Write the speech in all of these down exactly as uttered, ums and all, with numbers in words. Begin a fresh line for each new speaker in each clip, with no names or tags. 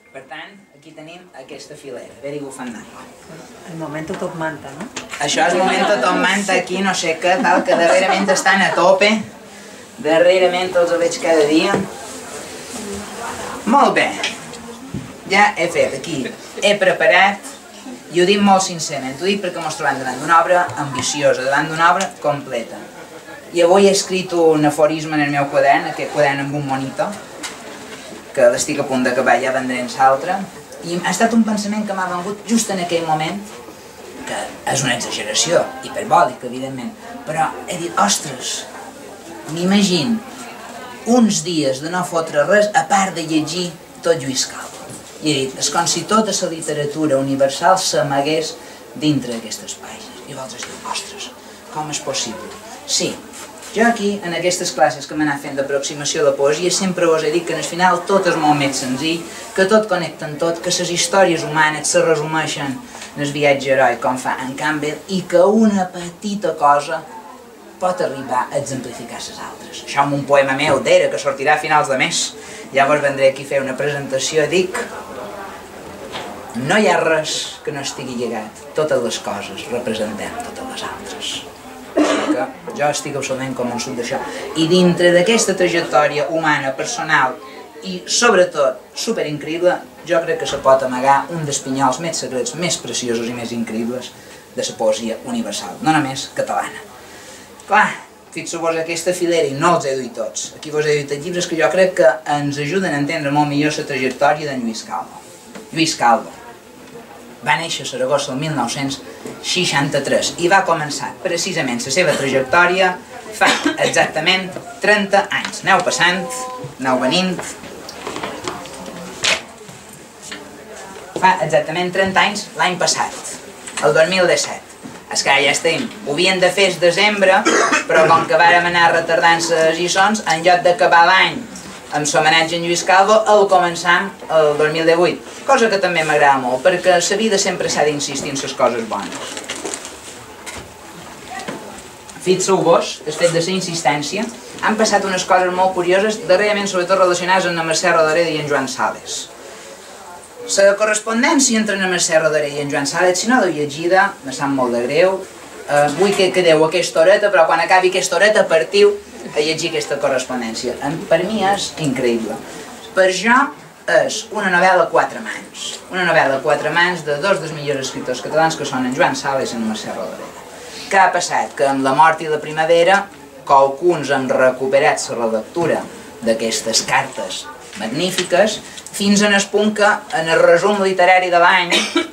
Per tant, aquí tenim aquesta filera. A veure, bufant d'aigua.
El momento top manta, no?
Això és el momento top manta aquí, no sé què, tal, que darrerament estan a tope. Darrerament els veig cada dia. Molt bé. Ja he fet aquí, he preparat, i ho dic molt sincerament, ho dic perquè mos trobem davant d'una obra ambiciosa, davant d'una obra completa. I avui he escrit un aforisme en el meu quadern, aquest quadern amb un monitor, que l'estic a punt d'acabar, ja vendré en l'altre, i ha estat un pensament que m'ha vengut just en aquell moment, que és una exageració, hiperbòlica, evidentment, però he dit, ostres, m'imagino uns dies de no fotre res a part de llegir tot Lluís Calvo. I he dit, és com si tota la literatura universal s'amagués dintre d'aquestes pàgines. I vosaltres diu, ostres, com és possible? Sí, jo aquí, en aquestes classes que m'he anat fent d'aproximació de poesia, sempre us he dit que al final tot és molt més senzill, que tot connecta en tot, que les històries humanes se resumeixen en el viatge heroi, com fa en Campbell, i que una petita cosa pot arribar a exemplificar les altres. Això amb un poema meu d'era que sortirà a finals de mes. Llavors vendré aquí a fer una presentació i dic, no hi ha res que no estigui lligat. Totes les coses representem totes les altres. Que jo estic absolutament convençut d'això. I dintre d'aquesta trajectòria humana, personal i sobretot superincreïble, jo crec que se pot amagar un dels pinyols més secrets, més preciosos i més increïbles de la poesia universal, no només catalana. Clar, fixeu-vos aquesta filera i no els he duit tots. Aquí vos he duit els llibres que jo crec que ens ajuden a entendre molt millor la trajectòria d'en Lluís Calvo. Lluís Calvo va néixer a Saragossa el mil nou-cents seixanta-tres i va començar precisament la seva trajectòria fa exactament trenta anys. Aneu passant, aneu venint. Fa exactament trenta anys l'any passat, el dos mil disset. És que ja estem, ho havien de fer el desembre, però com que vàrem anar retardant les lliçons, en lloc d'acabar l'any amb l'homenatge a en Lluís Calvo, el començam el dos mil divuit. Cosa que també m'agrada molt, perquè a la vida sempre s'ha d'insistir en les coses bones. Fixeu-vos, el fet de la insistència, han passat unes coses molt curioses, darrerament sobretot relacionades amb en Mercè Rodoreda i en Joan Sales. La correspondència entre en Mercè Rodoreda i en Joan Sales, si no l'heu llegida, me sap molt de greu, vull que quedeu aquesta horeta, però quan acabi aquesta horeta partiu a llegir aquesta correspondència. Per mi és increïble. Per jo és una novel·la a quatre mans. Una novel·la a quatre mans de dos dels millors escriptors catalans, que són en Joan Sales i en Mercè Rodoreda. Què ha passat? Que amb la mort i la primavera, qualcuns han recuperat la relectura d'aquestes cartes magnífiques, fins en el punt que en el resum literari de l'any,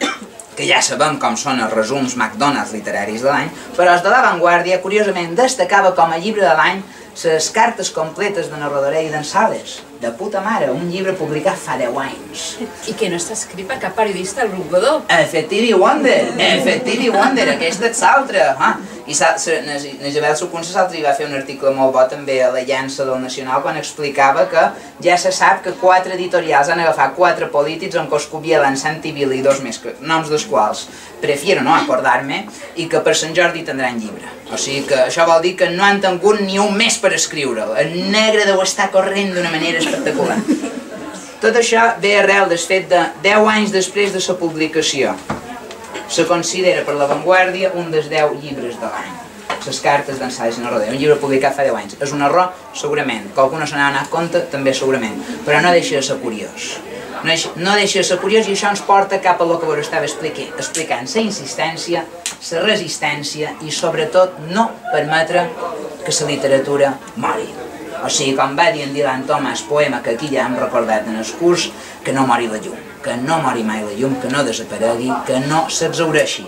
que ja sabem com són els resums McDonald's literaris de l'any, però els de l'avantguàrdia, curiosament, destacava com a llibre de l'any les cartes completes de Rodoreda i d'en Sales. De puta mare, un llibre publicat fa deu anys.
I que no està escrit per cap periodista, el Grup Godó.
Efectivi Wonder, efectivi Wonder, aquesta és l'altra. I na Isabel Sucunsa l'altre va fer un article molt bo també a la llança del Nacional quan explicava que ja se sap que quatre editorials han agafat quatre polítics en Coscubiela, en Santi Vila i dos més, noms dels quals prefiero no acordar-me, i que per Sant Jordi tindran llibre. O sigui que això vol dir que no han tingut ni un mes per escriure'l. El negre deu estar corrent d'una manera espectacular. Tot això ve arrel del fet de deu anys després de la publicació. Se considera per l'avantguàrdia un dels deu llibres de l'any. Les cartes d'en Sales i en Rodoreda, un llibre publicat fa deu anys. És un error? Segurament. Qualcú no se n'ha donat compte? També segurament. Però no deixa de ser curiós. No deixa de ser curiós i això ens porta cap a el que vos estava explicant. La insistència, la resistència i sobretot no permetre que la literatura mori. O sigui, com va dir en Dylan Thomas, poema que aquí ja hem recordat en el curs, que no mori la llum, que no mori mai la llum, que no desaparegui, que no s'exhaureixi.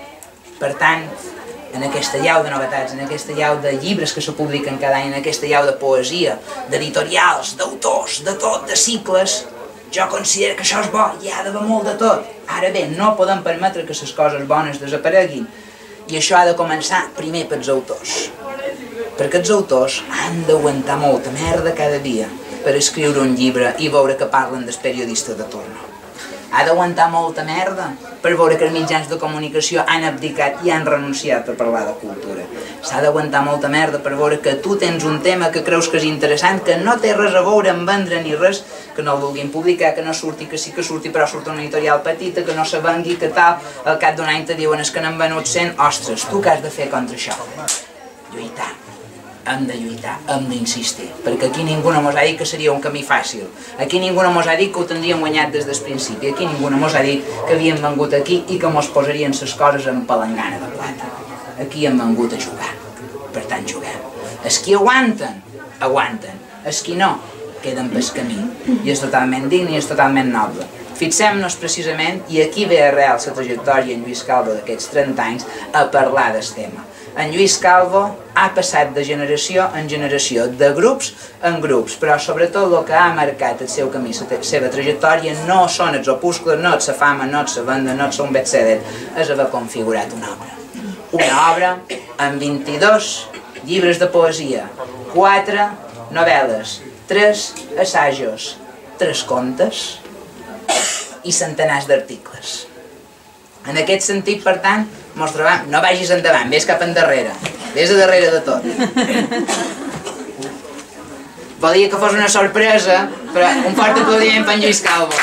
Per tant, en aquesta llau de novetats, en aquesta llau de llibres que se publiquen cada any, en aquesta llau de poesia, d'editorials, d'autors, de tot, de cicles, jo considero que això és bo, hi ha d'haver molt de tot. Ara bé, no podem permetre que les coses bones desapareguin. I això ha de començar primer pels autors. Perquè els autors han d'aguantar molta merda cada dia per escriure un llibre i veure que parlen del periodista de torno. Ha d'aguantar molta merda per veure que els mitjans de comunicació han abdicat i han renunciat per parlar de cultura. S'ha d'aguantar molta merda per veure que tu tens un tema que creus que és interessant, que no té res a veure amb vendre ni res, que no el vulguin publicar, que no surti, que sí que surti, però surt una editorial petita, que no se vengui, que tal, al cap d'un any te diuen és que n'han venut cent, ostres, tu què has de fer contra això? Lluitar. Hem de lluitar, hem d'insistir, perquè aquí ningú no mos ha dit que seria un camí fàcil, aquí ningú no mos ha dit que ho tindríem guanyat des del principi, aquí ningú no mos ha dit que havíem vengut aquí i que mos posarien les coses en palangana de plata. Aquí hem vengut a jugar, per tant juguem. Els qui aguanten, aguanten, els qui no, queden pel camí, i és totalment digne i és totalment noble. Fixem-nos precisament, i aquí ve arrel la trajectòria en Lluís Calvo d'aquests trenta anys, a parlar del tema. En Lluís Calvo ha passat de generació en generació, de grups en grups, però sobretot el que ha marcat el seu camí, la seva trajectòria, no són els opúsculos, no és la fama, no és la venda, no és un best-seller, és haver configurat una obra. Una obra amb vint-i-dos llibres de poesia, quatre novel·les, tres assajos, tres contes i centenars d'articles. En aquest sentit, per tant, mos trobam, no vagis endavant, vés cap endarrere, vés a darrere de tot. Volia que fos una sorpresa, però un fort aplaudiment per en Lluís Calvo.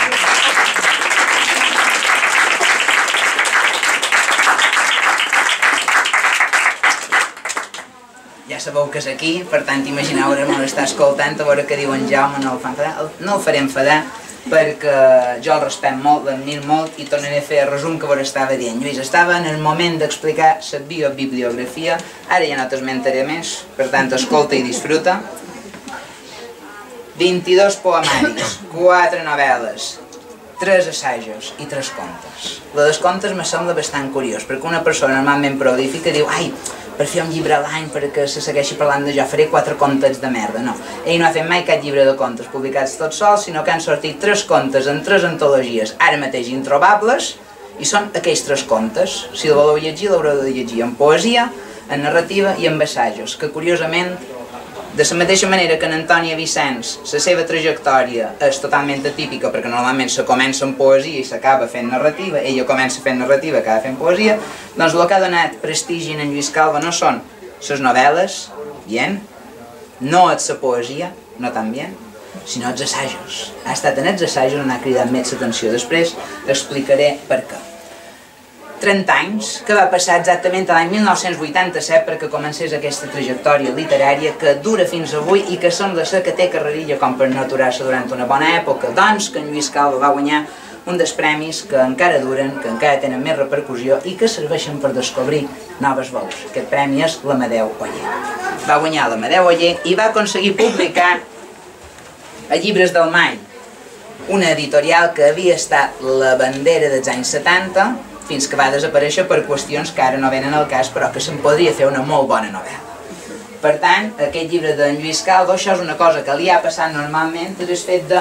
Ja sabeu que és aquí, per tant, imagineu ara me l'està escoltant, a veure què diu en Jaume, no el fan enfadar, no el faré enfadar, perquè jo el respecto molt, l'admiro molt i tornaré a fer el resum que vos estava dient. Lluís, estava en el moment d'explicar la biobibliografia, ara ja no t'esmentaré més, per tant escolta i disfruta. vint-i-dos poemaris, quatre novel·les, tres assajos i tres contes. La dels contes me sembla bastant curiós, perquè una persona normalment prolífica diu ai, per fer un llibre a l'any perquè se segueixi parlant de jo, faré quatre contes de merda. No, ell no ha fet mai cap llibre de contes publicats tots sols, sinó que han sortit tres contes en tres antologies, ara mateix introbables, i són aquells tres contes. Si el voleu llegir, l'haureu de llegir en poesia, en narrativa i en assajos, que curiosament, de la mateixa manera que en Antònia Vicenç, la seva trajectòria és totalment atípica perquè normalment se comença en poesia i s'acaba fent narrativa, ella comença fent narrativa i acaba fent poesia, doncs el que ha donat prestigi en Lluís Calvo no són les novel·les, bien, no és la poesia, no tan bien, sinó els assajos. Ha estat en els assajos on ha cridat més l'atenció. Després explicaré per què. trenta anys, que va passar exactament l'any mil nou-cents vuitanta-set perquè comencés aquesta trajectòria literària que dura fins avui i que sembla ser que té carrerilla com per no aturar-se durant una bona època, doncs que en Lluís Calvo va guanyar un dels premis que encara duren, que encara tenen més repercussió i que serveixen per descobrir noves veus. Aquest premi és l'Amadeu Oller. Va guanyar l'Amadeu Oller i va aconseguir publicar a Llibres del Mai, una editorial que havia estat la bandera dels anys setanta, fins que va desaparèixer per qüestions que ara no venen al cas, però que se'n podria fer una molt bona novel·la. Per tant, aquest llibre d'en Lluís Calvo, això és una cosa que li ha passat normalment, és el fet de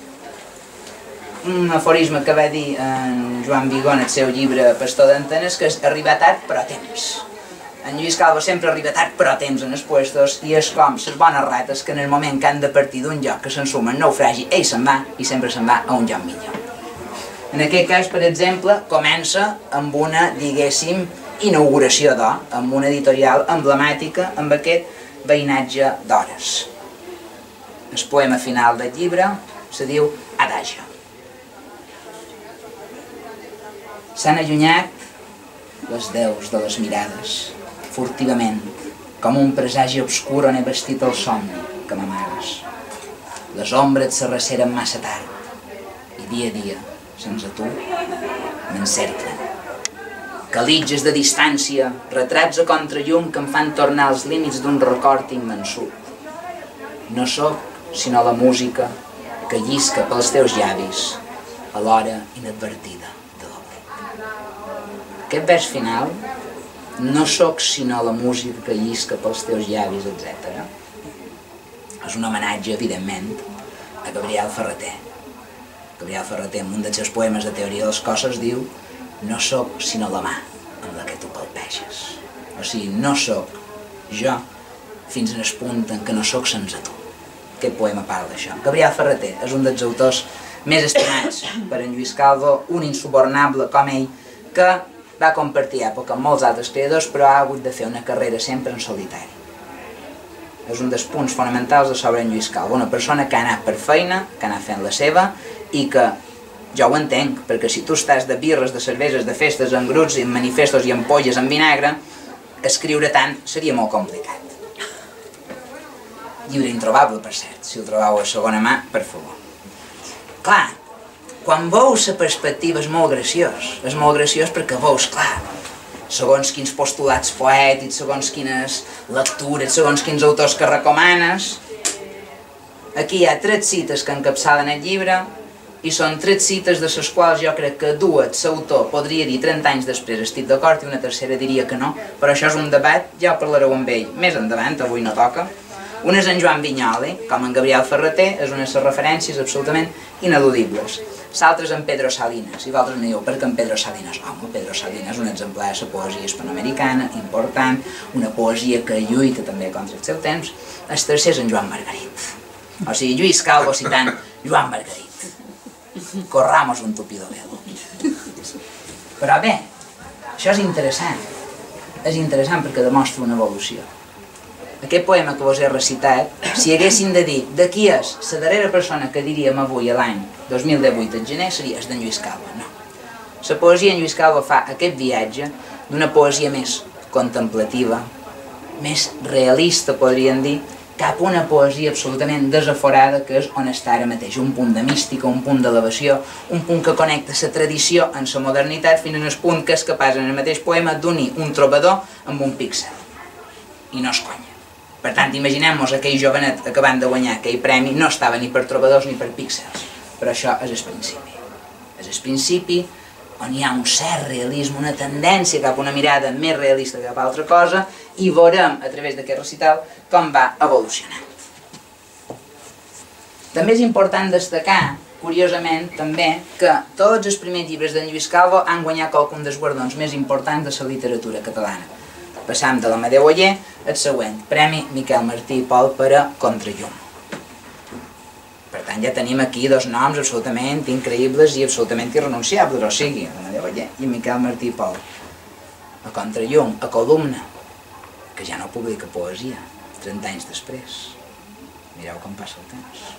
un aforisme que va dir en Joan Vigó en el seu llibre Pastor d'Antenes, que és arribar tard però a temps. En Lluís Calvo sempre arriba tard però a temps en els puestos i és com les bones rates que en el moment que han de partir d'un lloc que se'n sumen naufragi, ell se'n va i sempre se'n va a un lloc millor. En aquest cas, per exemple, comença amb una, diguéssim, inauguració d'O, amb una editorial emblemàtica, amb aquest veïnatge d'hores. El poema final del llibre se diu Adagio. S'han allunyat les deus de les mirades, furtivament, com un presagi obscur on he vestit el somni que m'amagues. Les ombres s'arreceren massa tard i dia a dia, sense tu, m'encerclen. Calitges de distància, retrats a contrallum que em fan tornar als límits d'un record immensut. No sóc sinó la música que llisca pels teus llavis a l'hora inadvertida de l'oblit. Aquest vers final, no sóc sinó la música que llisca pels teus llavis, etcètera, és un homenatge, evidentment, a Gabriel Ferrater. Gabriel Ferrater, en un dels seus poemes de teoria de les coses, diu no sóc sinó la mà amb la que tu palpeges. O sigui, no sóc jo fins en el punt en què no sóc sense tu. Aquest poema parla d'això. Gabriel Ferrater és un dels autors més estimats per en Lluís Calvo, un insubornable com ell, que va compartir època amb molts altres creadors, però ha hagut de fer una carrera sempre en solitari. És un dels punts fonamentals de sobre en Lluís Calvo, una persona que ha anat per feina, que ha anat fent la seva, i que jo ho entenc, perquè si tu estàs de birres, de cerveses, de festes, en grups, en manifestos i ampolles en vinagre, escriure tant seria molt complicat. Llibre introbable, per cert, si el trobeu a segona mà, per favor. Clar, quan veus la perspectiva és molt graciós, és molt graciós perquè veus, clar, segons quins postulats poètics, segons quines lectures, segons quins autors que recomanes. Aquí hi ha tres cites que encapçalen el llibre i són tres cites de les quals jo crec que dues l'autor podria dir trenta anys després estic d'acord i una tercera diria que no, però això és un debat, ja ho parlareu amb ell més endavant, avui no toca. Una és en Joan Vinyoli, com en Gabriel Ferreter, és una de les referències absolutament ineludibles. L'altre és en Pedro Salinas, i vosaltres me dieu, per què en Pedro Salinas? Home, Pedro Salinas és un exemplar de la poesia hispanoamericana, important, una poesia que lluita també contra el seu temps. El tercer és en Joan Margarit. O sigui, Lluís Calvo citant Joan Margarit. Corramos un tupido velo. Però bé, això és interessant. És interessant perquè demostra una evolució. Aquest poema que vos he recitat, si haguéssim de dir de qui és la darrera persona que diríem avui a l'any dos mil divuit, el gener, seria d'en Lluís Calvo. No. La poesia en Lluís Calvo fa aquest viatge d'una poesia més contemplativa, més realista, podríem dir, cap a una poesia absolutament desaforada, que és on està ara mateix, un punt de mística, un punt d'elevació, un punt que connecta la tradició amb la modernitat fins al punt que és capaç en el mateix poema d'unir un trobador amb un píxel. I no és conya. Per tant, imaginem-nos aquell jovenet acabant de guanyar aquell premi, no estava ni per trobadors ni per píxels, però això és el principi. És el principi on hi ha un cert realisme, una tendència cap a una mirada més realista que cap a altra cosa, i veurem a través d'aquest recital com va evolucionar. També és important destacar, curiosament, també, que tots els primers llibres d'en Lluís Calvo han guanyat qualcun dels guardons més importants de la literatura catalana. Passam de l'Amadeu Oller al següent, Premi Miquel Martí i Pol per a Contrallum. Per tant, ja tenim aquí dos noms absolutament increïbles i absolutament irrenunciables, o sigui, l'Amadeu Oller i Miquel Martí i Pol. A Contrallum, a Columna, que ja no publica poesia, trenta anys després. Mireu com passa el temps.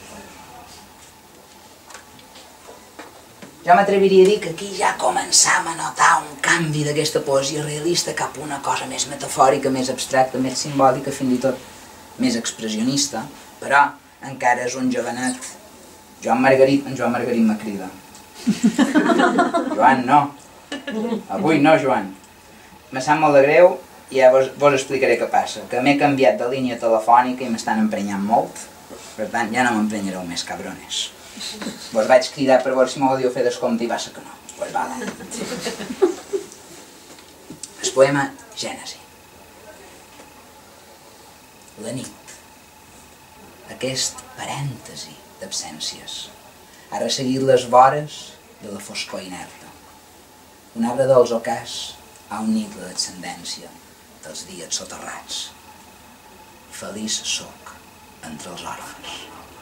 Jo m'atreviria a dir que aquí ja començam a notar un canvi d'aquesta poesia realista cap a una cosa més metafòrica, més abstracta, més simbòlica, fins i tot més expressionista, però encara és un jovenet. Joan Margarit, en Joan Margarit me crida. Joan, no. Avui no, Joan. Me sap molt de greu i ja vos, vos explicaré què passa, que m'he canviat de línia telefònica i m'estan emprenyant molt, per tant ja no m'emprenyareu més, cabrones. Vos vaig cridar per veure si m'ho podíeu fer descompte i va ser que no. Pues vale. El poema Gènesi. La nit. Aquest parèntesi d'absències ha resseguit les vores de la foscor inerta. Un arbre dolç ocàs a un nit la descendència dels dies soterrats. Feliç soc entre els òrfans.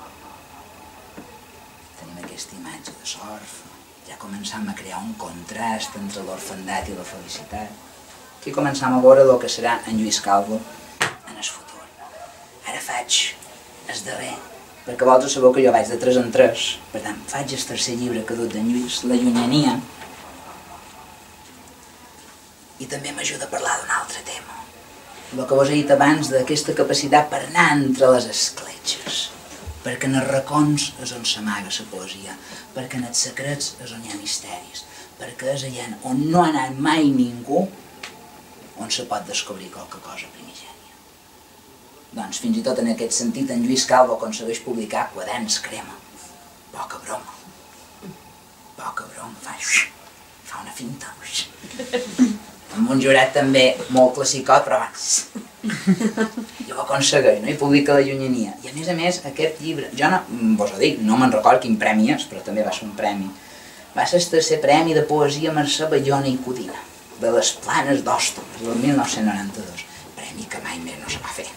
Tenim aquesta imatge de l'orfe, ja començam a crear un contrast entre l'orfandat i la felicitat. Aquí començam a veure el que serà en Lluís Calvo en el futur. Ara faig el darrer, perquè vosaltres sabeu que jo vaig de tres en tres, per tant, faig el tercer llibre que ha dut d'en Lluís, La llunyania, i també m'ajuda a parlar d'un altre tema. El que vos he dit abans d'aquesta capacitat per anar entre les escletxes, perquè en els racons és on s'amaga la poesia, perquè en els secrets és on hi ha misteris, perquè és allà on no ha anat mai ningú, on se pot descobrir qualque cosa primigènia. Doncs fins i tot en aquest sentit en Lluís Calvo aconsegueix publicar Quaderns crema. Poca broma. Poca broma, fa, fa una finta. Amb un jurat també molt classicot, però abans. Jo ho aconsegueix, no? I publica La llunyania. I a més a més, aquest llibre, jo no, vos ho dic, no me'n record quin premi és, però també va ser un premi. Va ser el tercer premi de poesia Mercè Bayona i Codina, de les Planes d'Hostoles, del mil nou-cents noranta-dos. Premi que mai més no se va fer.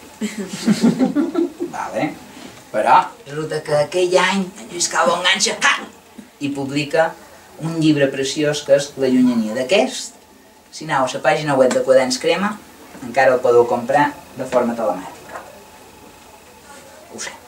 Vale? Però resulta que aquell any en Lluís Calvo enganxa, ha! i publica un llibre preciós que és La llunyania. D'aquest, si aneu a la pàgina web de Quaderns Crema, encara el podeu comprar de forma telemàtica. Ho sé.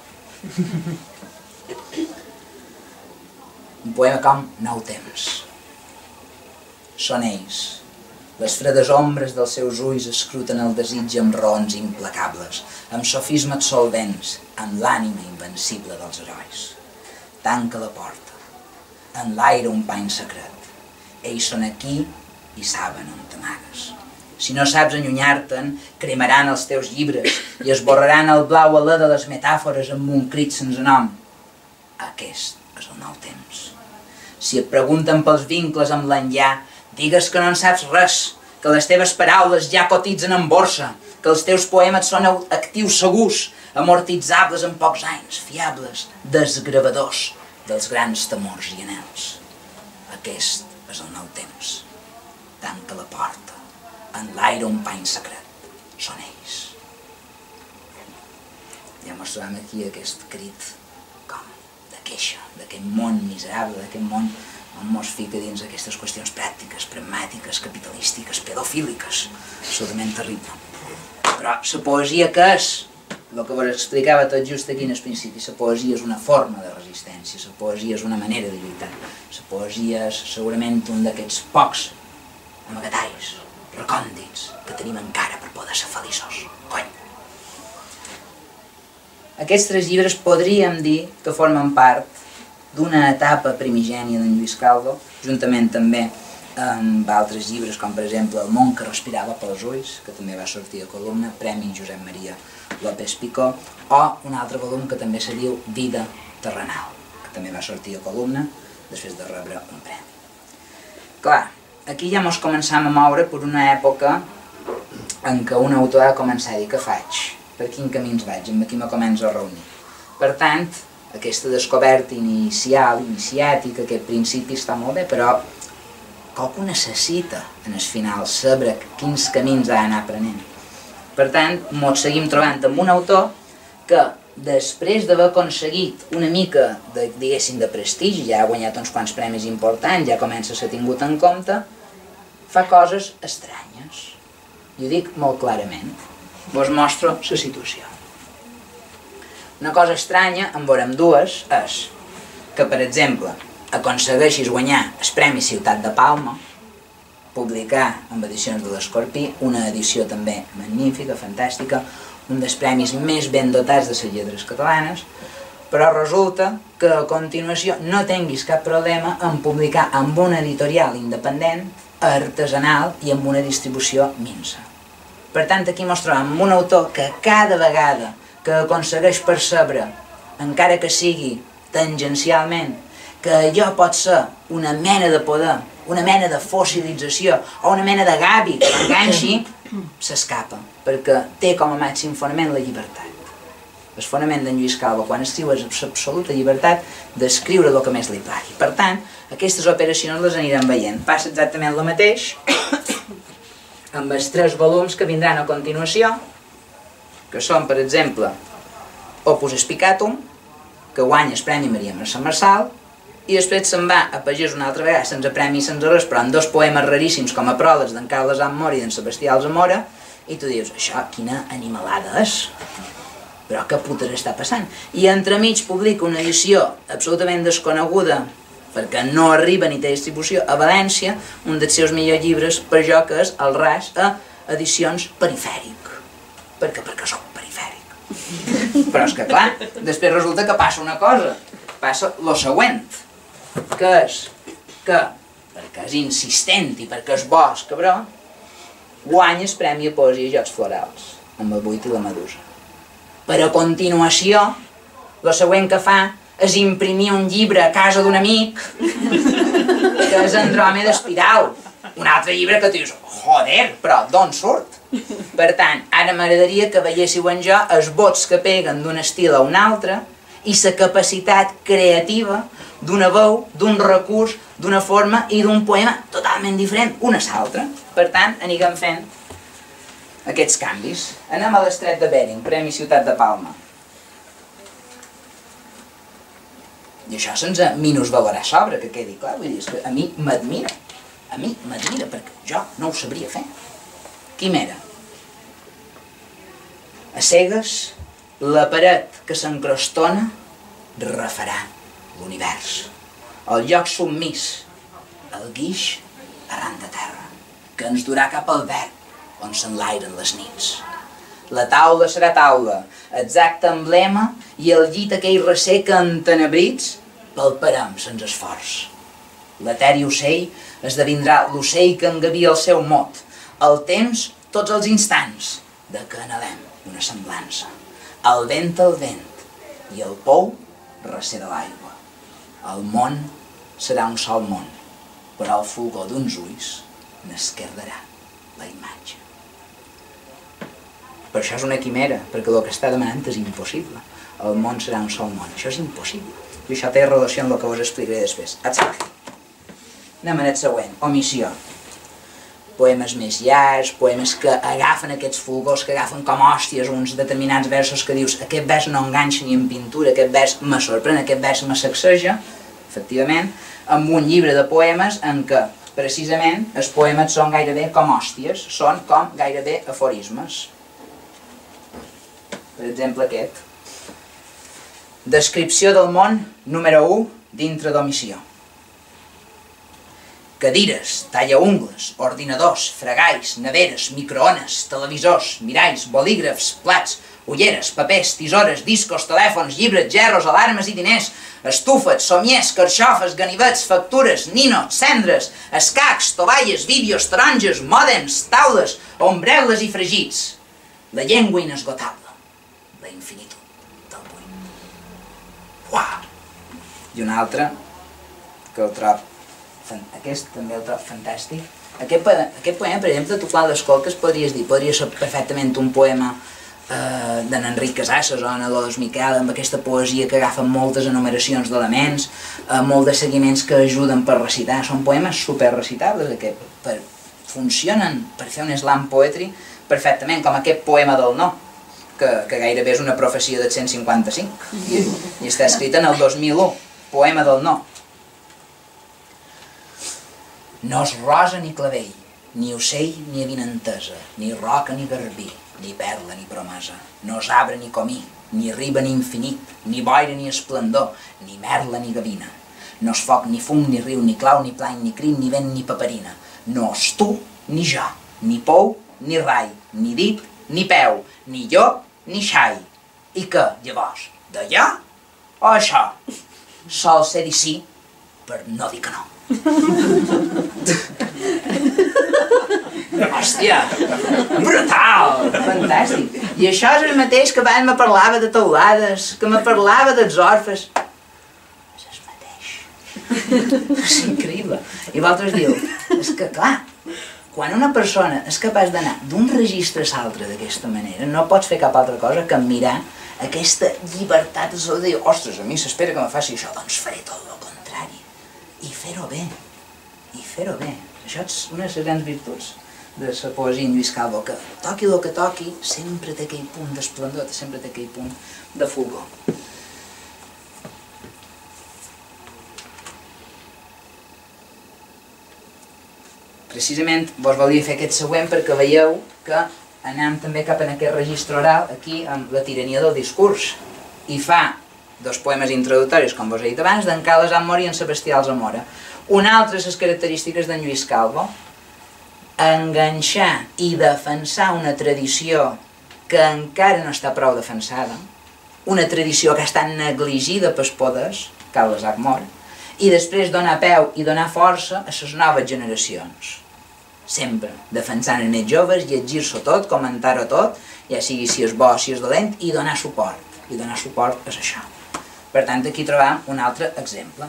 Un poema com Nou temps. Són ells. Les fredes ombres dels seus ulls escruten el desig amb raons implacables, amb sofismes solvents, amb l'ànima invencible dels herois. Tanca la porta. En l'aire un pany secret. Ells són aquí i saben on t'amagues. Si no saps allunyar-te'n, cremaran els teus llibres i esborraran el blau alè de les metàfores amb un crit sense nom. Aquest és el nou temps. Si et pregunten pels vincles amb l'enllà, digues que no en saps res, que les teves paraules ja cotitzen en borsa, que els teus poemes són actius segurs, amortitzables en pocs anys, fiables, desgravadors dels grans temors i anhels. Aquest és el nou temps. Tanca la porta. En l'aire un pany secret. Són ells. Ja mos trobem aquí aquest crit com de queixa, d'aquest món miserable, d'aquest món on mos fica dins aquestes qüestions pràctiques, pragmàtiques, capitalístiques, pedofíliques, absolutament terrible. Però la poesia què és? El que vos explicava tot just aquí en el principi, la poesia és una forma de resistència, la poesia és una manera de lluitar, la poesia és segurament un d'aquests pocs amagatalls, recòndits, que tenim encara per poder ser feliços. Cony! Aquests tres llibres podríem dir que formen part d'una etapa primigènia d'en Lluís Calvo, juntament també amb altres llibres, com per exemple El món que respirava pels ulls, que també va sortir a columna, Premi Josep Maria López Picó, o un altre volum que també se diu Vida terrenal, que també va sortir a columna després de rebre un premi. Clar, aquí ja mos començam a moure per una època en què un autor ha començat a dir què faig, per quin camins vaig, amb qui me començo a reunir. Per tant, aquesta descoberta inicial, iniciàtica, aquest principi està molt bé, però qualcú necessita, en el final, saber quins camins ha d'anar aprenent. Per tant, ens seguim trobant amb un autor que, després d'haver aconseguit una mica, de, diguéssim, de prestigi, ja ha guanyat uns quants premis importants, ja comença a ser tingut en compte, fa coses estranyes. I ho dic molt clarament. Vos mostro la situació. Una cosa estranya, en veurem dues, és que, per exemple, aconsegueixis guanyar el Premi Ciutat de Palma, publicar amb edicions de l'Escorpí, una edició també magnífica, fantàstica, un dels premis més ben dotats de les lletres catalanes, però resulta que a continuació no tinguis cap problema en publicar amb una editorial independent, artesanal i amb una distribució minsa. Per tant, aquí ens trobem amb un autor que cada vegada que aconsegueix percebre, encara que sigui tangencialment, que allò pot ser una mena de poder, una mena de fossilització o una mena de gavi que l'enganxi, s'escapa, perquè té com a màxim fonament la llibertat. El fonament d'en Lluís Calvo, quan escriu, és l'absoluta llibertat d'escriure el que més li plagui. Per tant, aquestes operacions les anirem veient. Passa exactament el mateix amb els tres volums que vindran a continuació, que són, per exemple, Opus Spicatum, que guanya el Premi Maria Mercè Marçal, i després se'n va a Pagès una altra vegada, sense premi, sense res, però amb dos poemes raríssims com a pròlegs d'en Carles Ammor i d'en Sebastià Alzamora, i tu dius, això quina animalada és, però què puta està passant? I entremig publica una edició absolutament desconeguda, perquè no arriba ni té distribució, a València, un dels seus millors llibres per jo, que és El ras, a edicions Perifèric. Per què? Perquè soc perifèric. Però és que clar, després resulta que passa una cosa, passa lo següent, que és que, perquè és insistent i perquè és bo, és cabró, guanya el Premi a Poesia i Jocs Florals, amb el Buit i la Medusa. Per a continuació, el següent que fa és imprimir un llibre a casa d'un amic, que és Andròmeda Espiral, un altre llibre que tu dius, joder, però d'on surt? Per tant, ara m'agradaria que veiéssiu en jo els vots que peguen d'un estil a un altre i la capacitat creativa d'una veu, d'un recurs, d'una forma i d'un poema totalment diferent, una a l'altra. Per tant, anirem fent aquests canvis. Anem a l'Estret de Bering, Premi Ciutat de Palma. I això sense minusvalorar sobre, que quedi clar, vull dir, és que a mi m'admira, a mi m'admira, perquè jo no ho sabria fer. Quimera. A cegues, la paret que s'encrostona refarà l'univers. El lloc submís, el guix arran de terra, que ens durà cap al verd, on s'enlairen les nits. La taula serà taula, exacte emblema, i el llit aquell recer que entenebrits palparem sense esforç. L'eteri ocell esdevindrà l'ocell que engavia el seu mot, el temps tots els instants, de que anhelem una semblança. El vent el vent, i el pou recer de l'aigua. El món serà un sol món, però el fulgor d'uns ulls n'esquerdarà la imatge. Però això és una quimera, perquè el que està demanant és impossible. El món serà un sol món. Això és impossible. I això té relació amb el que us explicaré després. Atzac. Anem al següent. Omissió. Poemes més llargs, poemes que agafen aquests fulgors, que agafen com hòsties uns determinats versos que dius aquest vers no enganxa ni en pintura, aquest vers me sorprèn, aquest vers me sacseja, efectivament, amb un llibre de poemes en què, precisament, els poemes són gairebé com hòsties, són com gairebé aforismes. Per exemple, aquest. Descripció del món número u dintre d'omissió. Cadires, tallaungles, ordinadors, fregalls, neveres, microones, televisors, miralls, bolígrafs, plats, ulleres, papers, tisores, discos, telèfons, llibres, gerros, alarmes i diners, estufes, somiers, carxofes, ganivets, factures, ninots, cendres, escacs, tovalles, vídeos, taronges, mòdems, taules, ombrel·les i fregits. La llengua inesgotable, la infinitud del buit. Uau! I un altre, que el trob, aquest també el trob fantàstic. Aquest, aquest poema, per exemple, tu quan l'escoltes podries dir, podria ser perfectament un poema eh, d'en Enric Casasses o en Lodos Miquel, amb aquesta poesia que agafa moltes enumeracions d'elements, eh, molt de seguiments que ajuden per recitar. Són poemes super recitables, que per, funcionen per fer un slam poetry perfectament, com aquest poema del no, que, que gairebé és una profecia del cent cinquanta-cinc, i, i està escrit en el dos mil u, poema del no. No és rosa ni clavell, ni ocell ni avinentesa, ni roca ni garbí, ni perla ni promesa. No és arbre ni comí, ni riba ni infinit, ni boira ni esplendor, ni merla ni gavina. No és foc ni fum, ni riu, ni clau, ni plany, ni crim, ni vent, ni paperina. No és tu, ni jo, ni pou, ni rai, ni dit, ni peu, ni llop, ni xai. I què, llavors, d'allà o això? Sol ser dir sí per no dir que no. Hòstia, brutal, fantàstic. I això és el mateix que abans me parlava de teulades, que me parlava dels orfes. És el mateix. És increïble. I vosaltres diu, és que clar, quan una persona és capaç d'anar d'un registre a l'altre d'aquesta manera, no pots fer cap altra cosa que mirar aquesta llibertat de dir, ostres, a mi s'espera que me faci això, doncs faré tot el contrari. I fer-ho bé, i fer-ho bé. Això és una de les grans virtuts de la poesia en Lluís Calvo, que toqui el que toqui, sempre té aquell punt d'esplendor, sempre té aquell punt de fulgor. Precisament vos volia fer aquest següent perquè veieu que anem també cap en aquest registre oral, aquí, amb la tirania del discurs, i fa dos poemes introductoris, com vos he dit abans, d'en Carles Amor i en Sebastià Alsamora. Una altra de les característiques d'en Lluís Calvo, enganxar i defensar una tradició que encara no està prou defensada, una tradició que ha estat negligida pels poders, Carles Amor, i després donar peu i donar força a les noves generacions. Sempre defensant els més joves, llegir-s'ho tot, comentar-ho tot, ja sigui si és bo o si és dolent, i donar suport. I donar suport és això. Per tant, aquí trobam un altre exemple.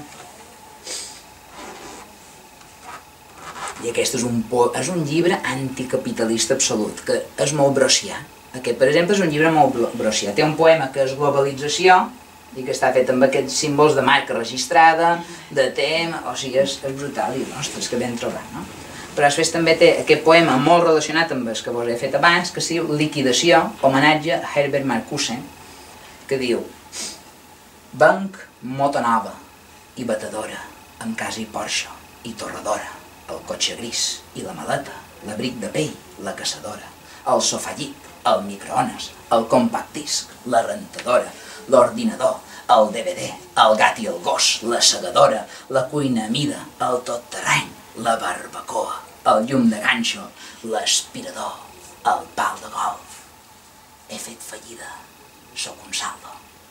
I aquest és un, és un llibre anticapitalista absolut, que és molt brocià. Aquest, per exemple, és un llibre molt brocià. Té un poema que és Globalització, i que està fet amb aquests símbols de marca registrada, de tema, o sigui, és, és brutal, i ostres, que ben trobat, no? Però després també té aquest poema molt relacionat amb el que vos he fet abans, que es diu Liquidació, homenatge a Herbert Marcuse, que diu: Venc moto nova, i batedora, amb casa i porxo, i torradora, el cotxe gris i la maleta, l'abric de pell, la caçadora, el sofà llit, el microones, el compact disc, la rentadora, l'ordinador, el D V D, el gat i el gos, la segadora, la cuina a mida, el tot terreny, la barbacoa, el llum de ganxo, l'aspirador, el pal de golf. He fet fallida, sóc un saldo.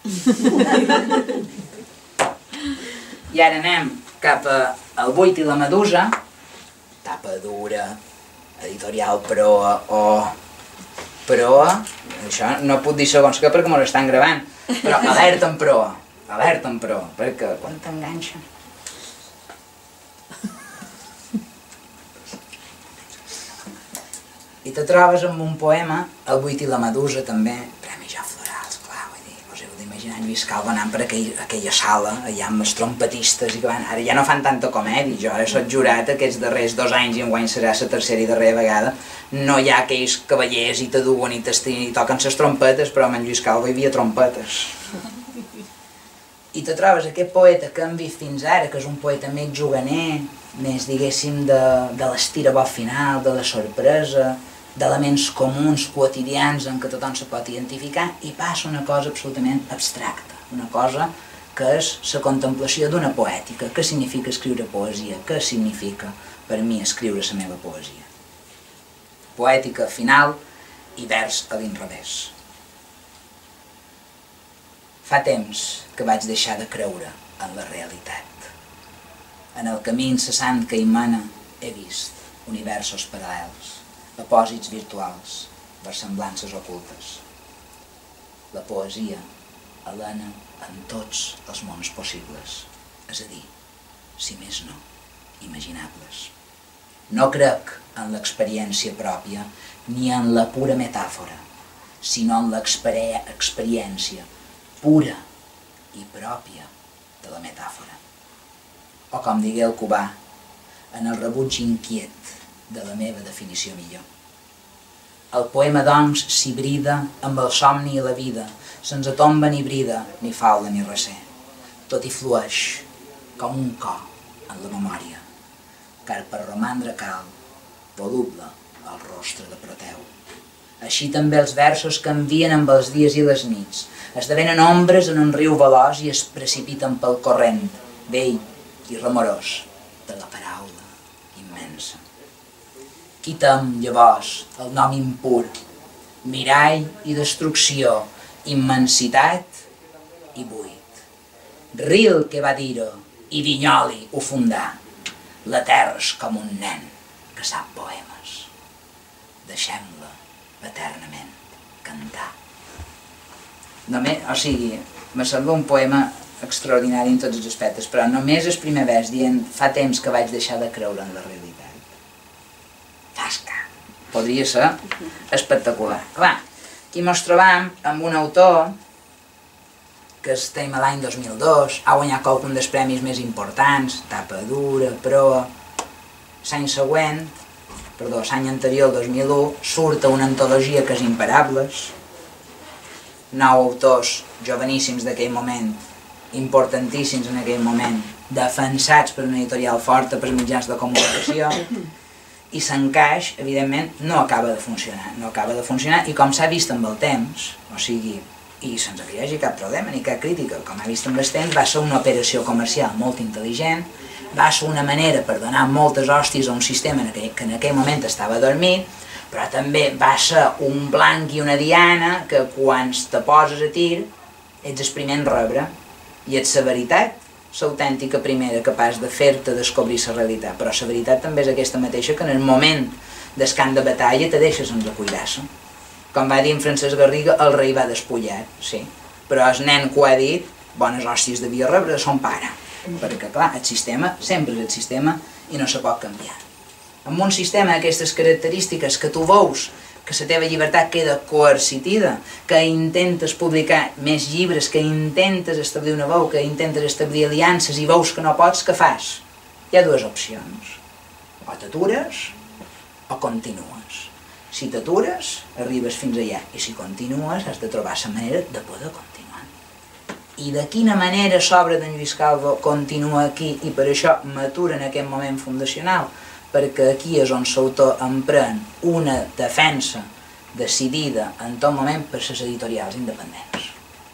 I ara anem cap al Buit i la Medusa, tapa dura, editorial Proa o Proa, això no puc dir segons què perquè m'ho estan gravant, però alerta en Proa, alerta en Proa, perquè quan t'enganxa... I te trobes amb un poema, El Buit i la Medusa també, Premi Joc Florals, clar, vull dir, us heu d'imaginar en Lluís Calvo anant per aquell, aquella sala, allà amb els trompetistes, i que van, ara ja no fan tanta comèdia, jo ara soc jurat aquests darrers dos anys i enguany serà la tercera i darrera vegada, no hi ha aquells cavallers i t'aduen i t'estiren i toquen les trompetes, però amb en Lluís Calvo hi havia trompetes. I te trobes aquest poeta que hem vist fins ara, que és un poeta més juganer, més, diguéssim, de, de l'estirabot final, de la sorpresa, d'elements comuns, quotidians, en què tothom se pot identificar, i passa una cosa absolutament abstracta, una cosa que és la contemplació d'una poètica. Què significa escriure poesia? Què significa per mi escriure la meva poesia? Poètica final i vers a l'inrevés. Fa temps que vaig deixar de creure en la realitat. En el camí incessant que hi mana he vist universos paral·lels, apòsits virtuals, versemblances ocultes. La poesia alena en tots els mons possibles, és a dir, si més no, imaginables. No crec en l'experiència pròpia ni en la pura metàfora, sinó en l'experiència pura i pròpia de la metàfora. O com digué el Cubà, en el rebuig inquiet de la meva definició millor. El poema, doncs, s'hibrida amb el somni i la vida, sense tomba ni brida, ni faula ni recer. Tot hi flueix, com un cor en la memòria, car per romandre cal, voluble, el rostre de Proteu. Així també els versos canvien amb els dies i les nits, esdevenen ombres en un riu veloç i es precipiten pel corrent, vell i remorós, de la paraula immensa. Quitem, llavors, el nom impur, mirall i destrucció, immensitat i buit. Ril que va dir-ho i Vinyoli ho fundà. La terra és com un nen que sap poemes. Deixem-la eternament cantar. Només, o sigui, me sembla un poema extraordinari en tots els aspectes, però només el primer vers dient fa temps que vaig deixar de creure en la realitat. Tasca. Podria ser espectacular. Clar, aquí ens trobam amb un autor que estem a l'any dos mil dos, ha guanyat qualcun dels premis més importants, Tapa Dura, Proa. L'any següent, perdó, l'any anterior, dos mil u, surt a una antologia que és Imparables, nou autors joveníssims d'aquell moment, importantíssims en aquell moment, defensats per una editorial forta, per mitjans de comunicació, i l'encaix, evidentment, no acaba de funcionar, no acaba de funcionar, i com s'ha vist amb el temps, o sigui, i sense que hi hagi cap problema ni cap crítica, com ha vist amb el temps, va ser una operació comercial molt intel·ligent, va ser una manera per donar moltes hòsties a un sistema que en aquell moment estava dormit, però també va ser un blanc i una diana que quan te poses a tir ets el primer en rebre, i ets la veritat, l'autèntica primera capaç de fer-te descobrir la realitat, però la veritat també és aquesta mateixa que en el moment del camp de batalla te deixes en la cuidassa. Com va dir en Francesc Garriga, el rei va despullat, sí, però el nen que ho ha dit, bones hòsties devia rebre de son pare, perquè clar, el sistema sempre és el sistema i no se pot canviar. Amb un sistema d'aquestes característiques que tu veus que la teva llibertat queda coercitiva, que intentes publicar més llibres, que intentes establir una veu, que intentes establir aliances i veus que no pots, què fas? Hi ha dues opcions. O t'atures o continues. Si t'atures, arribes fins allà, i si continues has de trobar la manera de poder continuar. i de quina manera l'obra d'en Lluís Calvo continua aquí i per això matura en aquest moment fundacional, perquè aquí és on l'autor emprèn una defensa decidida en tot moment per les editorials independents.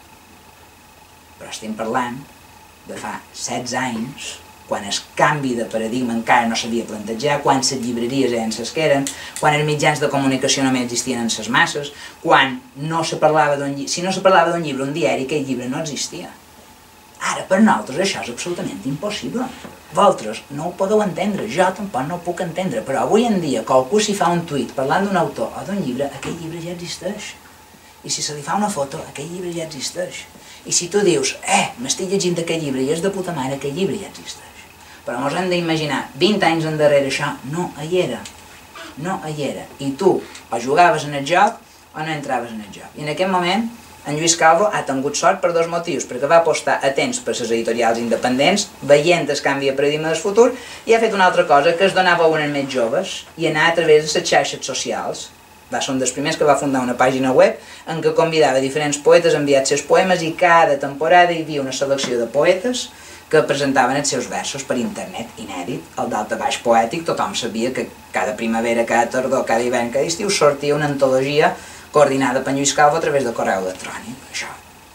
Però estem parlant de fa setze anys, quan el canvi de paradigma encara no s'havia plantejat, quan les llibreries eren les que eren, quan els mitjans de comunicació només existien en les masses, quan no se parlava d'un llibre, si no se parlava d'un llibre, un diari, aquell llibre no existia. Ara, per nosaltres, això és absolutament impossible. Vosaltres no ho podeu entendre, jo tampoc no ho puc entendre, però avui en dia qualcú si fa un tuit parlant d'un autor o d'un llibre, aquell llibre ja existeix. I si se li fa una foto, aquell llibre ja existeix. I si tu dius, eh, m'estic llegint aquest llibre i és de puta mare, aquell llibre ja existeix. Però ens hem d'imaginar, vint anys endarrere això no hi era. No hi era. I tu o jugaves en el joc o no entraves en el joc. I en aquest moment, en Lluís Calvo ha tingut sort per dos motius, perquè va apostar a temps per les editorials independents, veient el canvi de paradigma del futur, i ha fet una altra cosa, que es donava a unes més joves i anar a través de les xarxes socials. Va ser un dels primers que va fundar una pàgina web en què convidava diferents poetes a enviar els seus poemes i cada temporada hi havia una selecció de poetes que presentaven els seus versos per internet, inèdit, el d'alta baix poètic. Tothom sabia que cada primavera, cada tardor, cada hivern, cada estiu sortia una antologia coordinada per Lluís Calvo a través de correu electrònic. Això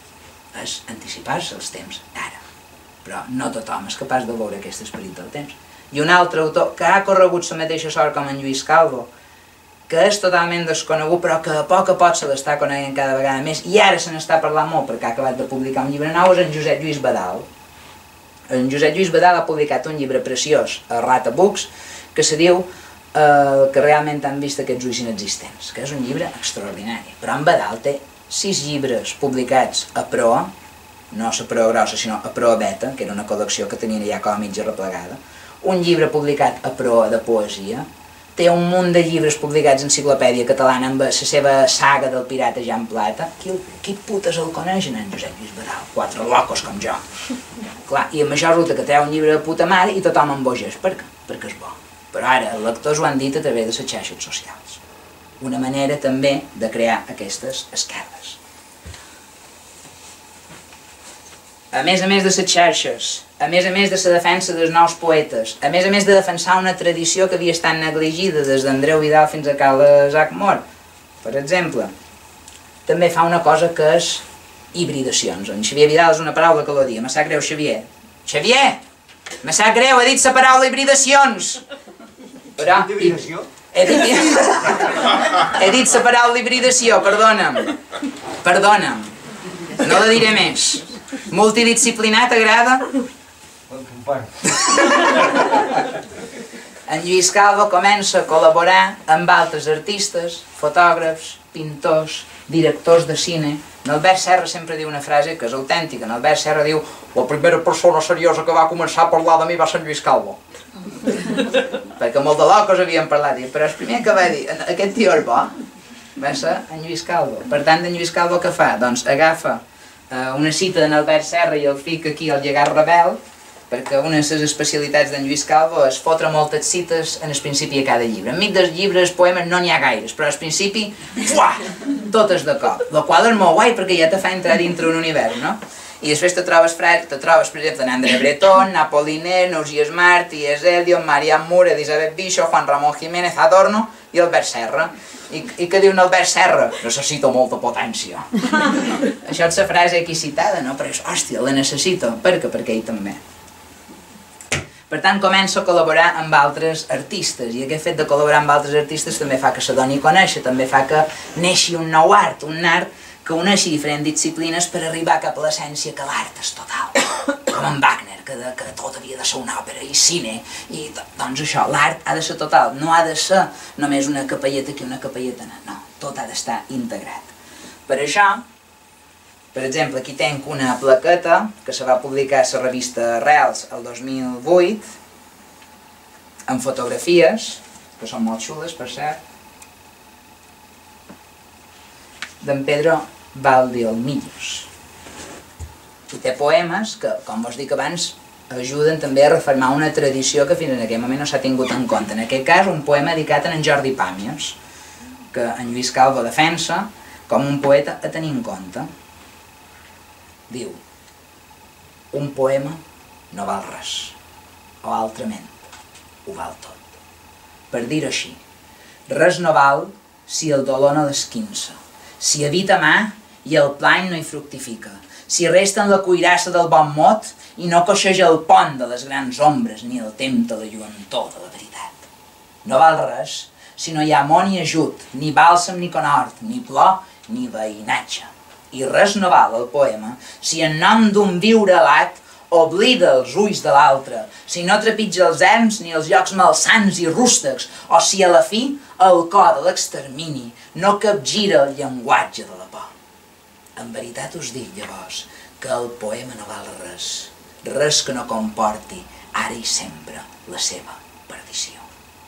és anticipar-se als temps d'ara. Però no tothom és capaç de veure aquest esperit del temps. I un altre autor que ha corregut la mateixa sort com en Lluís Calvo, que és totalment desconegut, però que a poc a poc se l'està coneguent cada vegada més, i ara se n'està parlant molt perquè ha acabat de publicar un llibre nou, és en Josep Lluís Badal. En Josep Lluís Badal ha publicat un llibre preciós a Rata Books que se diu eh, que realment han vist aquests ulls inexistents, que és un llibre extraordinari. Però en Badal té sis llibres publicats a proa, no a proa grossa, sinó a proa beta, que era una col·lecció que tenien ja com a mitja replegada, un llibre publicat a proa de poesia, té un munt de llibres publicats en enciclopèdia catalana amb la seva saga del pirata Jan Plata. Qui, qui putes el coneixen, en Josep Lluís Badal? Quatre locos com jo. Clar, i amb això resulta que treu un llibre de puta mare i tothom embogeix. Per què? Perquè és bo. Però ara els lectors ho han dit a través de les xarxes socials. Una manera també de crear aquestes esquerdes. A més a més de les xarxes, a més a més de la defensa dels nous poetes, a més a més de defensar una tradició que havia estat negligida des d'Andreu Vidal fins a Carles H. Mor, per exemple, també fa una cosa que és hibridacions. En Xavier Vidal és una paraula que l'odia. Me sap greu, Xavier. Xavier! Me sap greu, he dit la paraula hibridacions! Però...
Hibridació?
He dit... he dit la paraula hibridació, perdona'm. Perdona'm. No la diré més. Multidisciplinar t'agrada? En Lluís Calvo comença a col·laborar amb altres artistes, fotògrafs, pintors, directors de cine. En Albert Serra sempre diu una frase que és autèntica. En Albert Serra diu: la primera persona seriosa que va començar a parlar de mi va ser en Lluís Calvo. Perquè molt de locos havien parlat, però el primer que va dir aquest tio és bo va ser en Lluís Calvo. Per tant, en Lluís Calvo què fa? Doncs agafa una cita d'en Albert Serra i el fica aquí al Llegat Rebel, perquè una de les especialitats d'en Lluís Calvo és fotre moltes cites en el principi a cada llibre. Enmig dels llibres, poemes, no n'hi ha gaires, però al principi, fuà, totes de cop. El qual és molt guai perquè ja te fa entrar dintre un univers, no? I després te trobes, te trobes per exemple, en André Breton, Napoliner, Nausias Martí, Ezelio, Marian Mur, Elisabet Bisho, Juan Ramón Jiménez, Adorno i Albert Serra. I, i què diu en Albert Serra? Necessito molta potència. Això és la frase aquí citada, no? Però és, hòstia, la necessito. Per què? Perquè ell també. Per tant, comença a col·laborar amb altres artistes, i aquest fet de col·laborar amb altres artistes també fa que se doni a conèixer, també fa que neixi un nou art, un art que uneixi diferents disciplines per arribar cap a l'essència que l'art és total. Com en Wagner, que, de, que tot havia de ser una òpera i cine, i doncs això, l'art ha de ser total, no ha de ser només una capelleta aquí, una capelleta no, no, tot ha d'estar integrat. Per això, per exemple, aquí tenc una plaqueta que se va publicar a la revista Reals el dos mil vuit, amb fotografies, que són molt xules, per cert, d'en Pedro Valdeolmillos. I té poemes que, com vos dic abans, ajuden també a reformar una tradició que fins en aquell moment no s'ha tingut en compte. En aquest cas, un poema dedicat a en Jordi Pàmies, que en Lluís Calvo defensa com un poeta a tenir en compte. Diu: un poema no val res, o altrament, ho val tot. Per dir-ho així, res no val si el dolor no l'esquinça, si evita mà i el plany no hi fructifica, si resta en la cuirassa del bon mot i no coixeja el pont de les grans ombres ni el temps de la lluentor de la veritat. No val res si no hi ha amor ni ajut, ni bàlsam ni conhort, ni plor ni veïnatge. I res no val el poema si en nom d'un viure alat oblida els ulls de l'altre, si no trepitja els erms ni els llocs malsans i rústecs, o si a la fi el cor de l'extermini no capgira el llenguatge de la por. En veritat us dic, llavors, que el poema no val res, res que no comporti, ara i sempre, la seva perdició.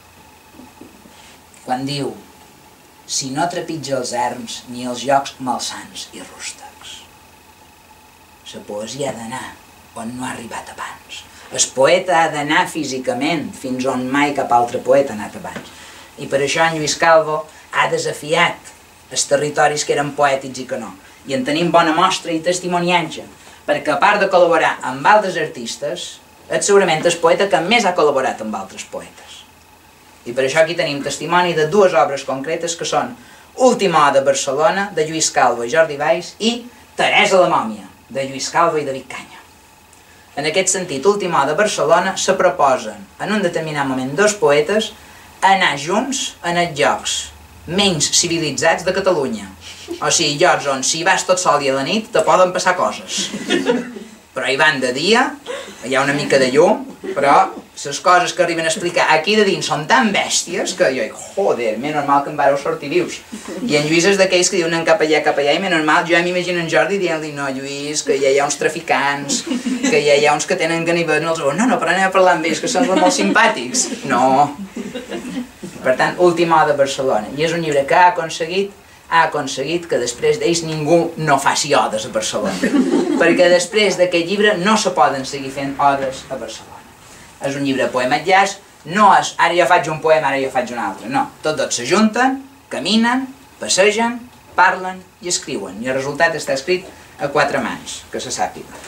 Quan diu, si no trepitja els erms ni els llocs malsans i rústecs, la poesia ha d'anar on no ha arribat abans. El poeta ha d'anar físicament fins on mai cap altre poeta ha anat abans. I per això en Lluís Calvo ha desafiat els territoris que eren poètics i que no. I en tenim bona mostra i testimoniatge, perquè a part de col·laborar amb altres artistes, és segurament el poeta que més ha col·laborat amb altres poetes. I per això aquí tenim testimoni de dues obres concretes que són Última hora de Barcelona, de Lluís Calvo i Jordi Valls, i Teresa la mòmia, de Lluís Calvo i David Canya. En aquest sentit, Última hora de Barcelona se proposen, en un determinat moment, dos poetes anar junts en els llocs menys civilitzats de Catalunya. O sigui, llocs on si vas tot sol i a la nit te poden passar coses. Però hi van de dia, hi ha una mica de llum, però les coses que arriben a explicar aquí de dins són tan bèsties que jo dic, joder, menys mal que em vareu sortir vius. I en Lluís és d'aquells que diuen anem cap allà, cap allà, i menys mal, jo ja m'imagino en Jordi dient-li, no, Lluís, que ja hi ha uns traficants, que ja hi ha uns que tenen ganivet en els ous. No, no, però anem a parlar amb ells, que són molt simpàtics. No. Per tant, Última hora de Barcelona. I és un llibre que ha aconseguit ha aconseguit que després d'ells ningú no faci odes a Barcelona. Perquè després d'aquest llibre no se poden seguir fent odes a Barcelona. És un llibre de poemes jazz, no és ara jo faig un poema, ara jo faig un altre, no. Tots dos s'ajunten, caminen, passegen, parlen i escriuen. I el resultat està escrit a quatre mans, que se sàpiga.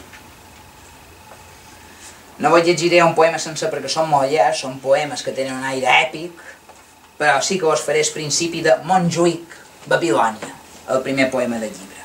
No vos llegiré un poema sencer perquè són molt llargs, són poemes que tenen un aire èpic, però sí que vos faré el principi de Montjuïc, Babilònia, el primer poema del llibre.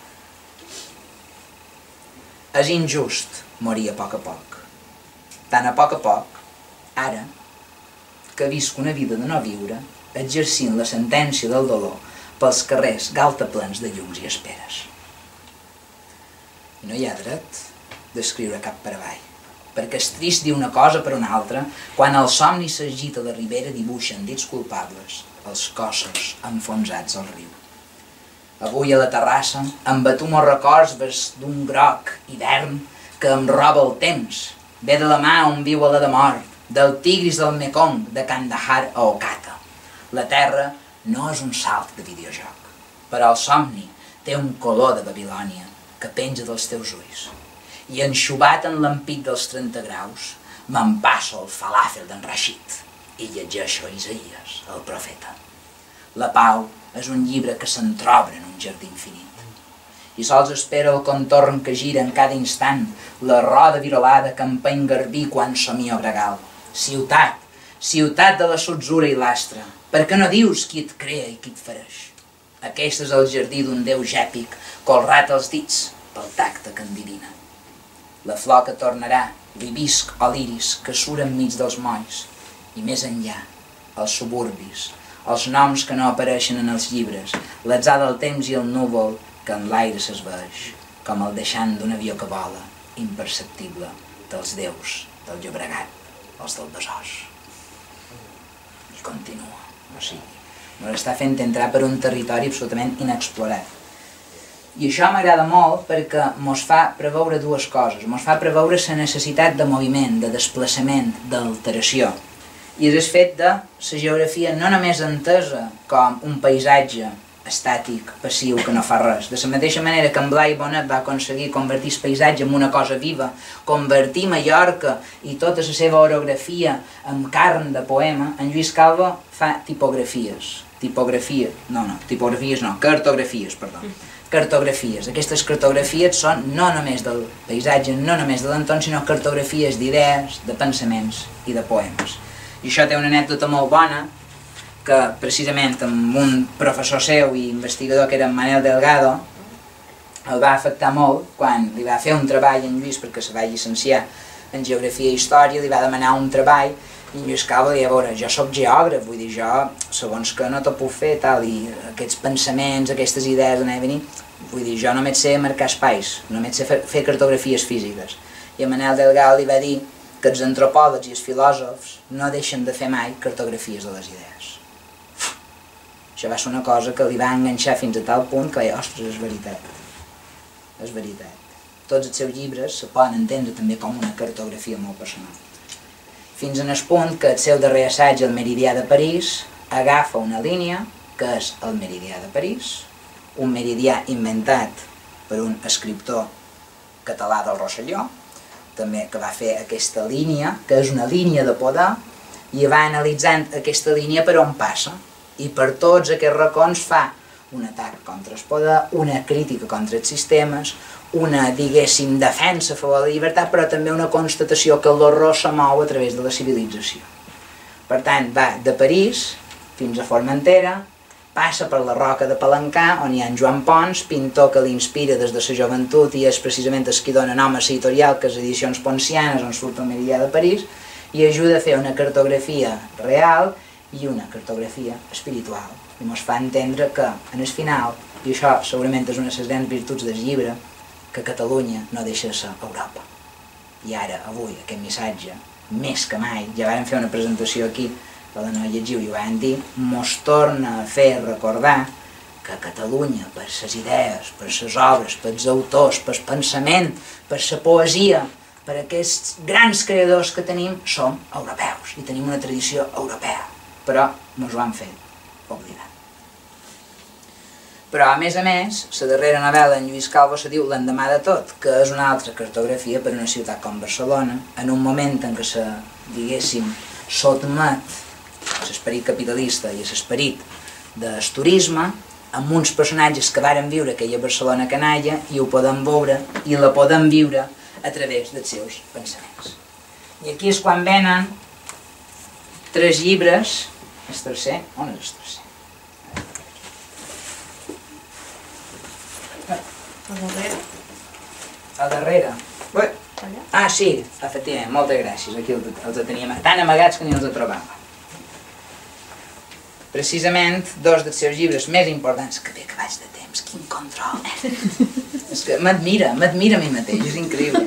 És injust morir a poc a poc. Tan a poc a poc, ara, que visc una vida de no viure, exercint la sentència del dolor pels carrers galtaplens de llums i esperes. No hi ha dret d'escriure cap per avall, perquè és trist dir una cosa per una altra, quan el somni s'agita a la ribera dibuixen dits culpables els cossos enfonsats al riu. Avui a la terrassa em batum els records d'un groc hivern que em roba el temps. Ve de la mà on viu a la de mort, del Tigris del Mekong, de Kandahar a Okata. La terra no és un salt de videojoc, però el somni té un color de Babilònia que penja dels teus ulls. I enxubat en l'ampit dels trenta graus, m'empasso el falàfel d'en Rashid i llegeixo Isaïes, el profeta. La pau és un llibre que s'entrobre en un jardí infinit. I sols espera el contorn que gira en cada instant, la roda virolada que empeny garbí quan somio gregal. Ciutat, ciutat de la sotzura i l'astre, per què no dius qui et crea i qui et fereix? Aquest és el jardí d'un déu gèpic, colrat als dits pel tacte que endivina. La flor que tornarà, l'hibisc o l'iris que surt enmig dels molls, i més enllà, els suburbis, els noms que no apareixen en els llibres, l'atzar del temps i el núvol que en l'aire s'esvaeix, com el deixant d'un avió que vola, imperceptible, dels déus del Llobregat, els del Besòs. I continua, o sigui, ens està fent entrar per un territori absolutament inexplorat. I això m'agrada molt perquè mos fa preveure dues coses. Mos fa preveure la necessitat de moviment, de desplaçament, d'alteració. I és el fet de la geografia no només entesa com un paisatge estàtic, passiu, que no fa res. De la mateixa manera que en Blai Bonet va aconseguir convertir el paisatge en una cosa viva, convertir Mallorca i tota la seva orografia en carn de poema, en Lluís Calvo fa tipografies. Tipografies, no, no, tipografies no, cartografies, perdó. cartografies. Aquestes cartografies són no només del paisatge, no només de l'entorn, sinó cartografies d'idees, de pensaments i de poemes. I això té una anècdota molt bona, que precisament amb un professor seu i investigador que era en Manel Delgado el va afectar molt quan li va fer un treball en Lluís perquè se va llicenciar en Geografia i Història, li va demanar un treball i en Lluís Calvo deia, a veure, jo sóc geògraf, vull dir, jo, segons que no te puc fer, tal, i aquests pensaments, aquestes idees d'anar i venir, vull dir, jo només sé marcar espais, només sé fer, fer cartografies físiques. I en Manel Delgado li va dir que els antropòlegs i els filòsofs no deixen de fer mai cartografies de les idees. Això va ser una cosa que li va enganxar fins a tal punt que va dir, ostres, és veritat, és veritat. Tots els seus llibres se poden entendre també com una cartografia molt personal. Fins en el punt que el seu darrer assaig, El meridià de París, agafa una línia que és el meridià de París, un meridià inventat per un escriptor català del Rosselló, també que va fer aquesta línia, que és una línia de poder, i va analitzant aquesta línia per on passa. I per tots aquests racons fa un atac contra el poder, una crítica contra els sistemes, una, diguéssim, defensa a favor de la llibertat, però també una constatació que l'horror se mou a través de la civilització. Per tant, va de París fins a Formentera, passa per la Roca de Palancà, on hi ha en Joan Pons, pintor que l'inspira des de la joventut i és precisament el que dona nom a l'editorial, que és Edicions Poncianes, on surt el meridià de París, i ajuda a fer una cartografia real i una cartografia espiritual. I ens fa entendre que, en el final, i això segurament és una de les grans virtuts del llibre, que Catalunya no deixa de ser Europa. I ara, avui, aquest missatge, més que mai, ja vam fer una presentació aquí, la de no llegiu i ho vam dir, mos torna a fer recordar que Catalunya, per les idees, per les obres, pels autors, pel pensament, per la poesia, per aquests grans creadors que tenim, som europeus i tenim una tradició europea. Però ens ho han fet oblidar. Però, a més a més, la darrera novel·la en Lluís Calvo se diu L'endemà de tot, que és una altra cartografia per a una ciutat com Barcelona, en un moment en què se, diguéssim, sotmet l'esperit capitalista i l'esperit del turisme, amb uns personatges que varen viure aquella Barcelona canalla i ho podem veure i la podem viure a través dels seus pensaments. I aquí és quan venen tres llibres. El tercer? On és el tercer?
El darrere?
El darrere? Ah, sí, efectivament, moltes gràcies. Aquí els teníem tan amagats que ni els trobava. Precisament, dos dels seus llibres més importants, que bé que vaig de temps, quin control! És que m'admira, m'admira a mi mateix, és increïble.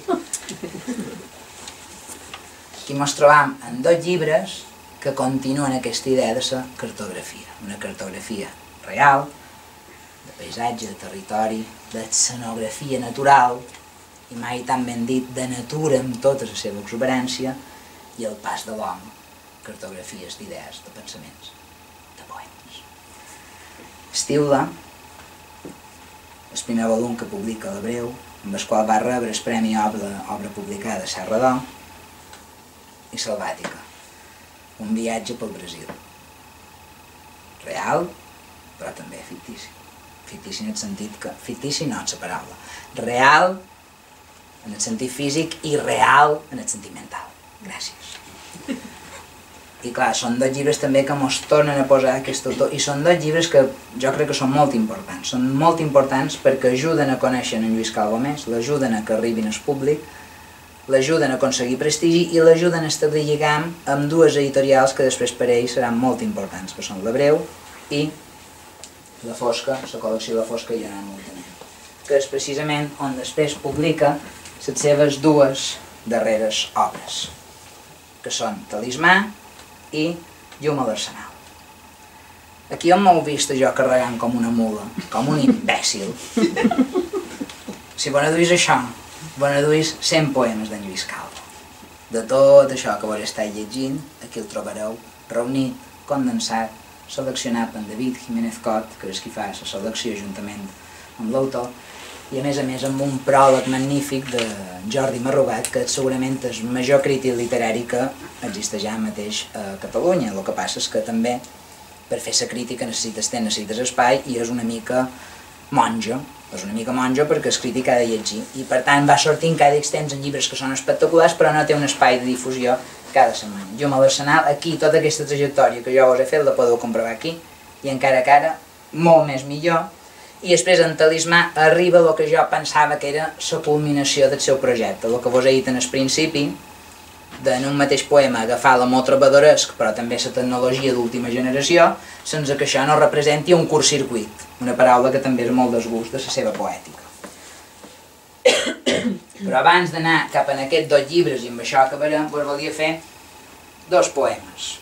Aquí ens trobam en dos llibres que continuen aquesta idea de la cartografia. Una cartografia real, de paisatge, de territori, d'escenografia natural, i mai tan ben dit, de natura amb tota la seva exuberància, i el pas de l'home, cartografies d'idees, de pensaments, de poemes. Estiula, el primer volum que publica l'Hebreu, amb el qual va rebre el Premi Obra, obra Publicada de Serra d'Or, i Salvàtica, un viatge pel Brasil. Real, però també fictici. Fictici en el sentit que... Fictici no és la paraula. Real en el sentit físic i real en el sentit mental. Gràcies. I clar, són dos llibres també que ens tornen a posar aquest autor, i són dos llibres que jo crec que són molt importants. Són molt importants perquè ajuden a conèixer en Lluís Calvo més, l'ajuden a que arribin al públic, l'ajuden a aconseguir prestigi i l'ajuden a establir lligam amb dues editorials que després per ell seran molt importants, que són l'Hebreu i La Fosca, la col·lecció La Fosca i Joan Montaner, que és precisament on després publica les seves dues darreres obres, que són Talismà i Llum a l'Arsenal. Aquí on m'heu vist jo carregant com una mula, com un imbècil. Si vos aduís això, vos aduís cent poemes d'en Lluís Calvo. De tot això que vos estàs llegint, aquí el trobareu reunit, condensat, seleccionat per David Jiménez Cot, que és qui fa la selecció juntament amb l'autor, i a més a més amb un pròleg magnífic de Jordi Marrugat, que és segurament el major crític literari que existeix ja mateix a Catalunya. El que passa és que també per fer la crítica necessites temps, necessites espai, i és una mica monja, és una mica monja perquè és crític ha de llegir, i per tant va sortint cada X temps en llibres que són espectaculars però no té un espai de difusió cada setmana. Jo amb l'Arsenal, aquí tota aquesta trajectòria que jo us he fet la podeu comprovar aquí, i encara que ara molt més millor, i després en Talismà arriba el que jo pensava que era la culminació del seu projecte, el que vos he dit en el principi, en un mateix poema agafar l'amor trobadoresc però també la tecnologia d'última generació sense que això no representi un curtcircuit, una paraula que també és molt desgust de la seva poètica. Però abans d'anar cap en aquests dos llibres, i amb això acabarem, us volia fer dos poemes.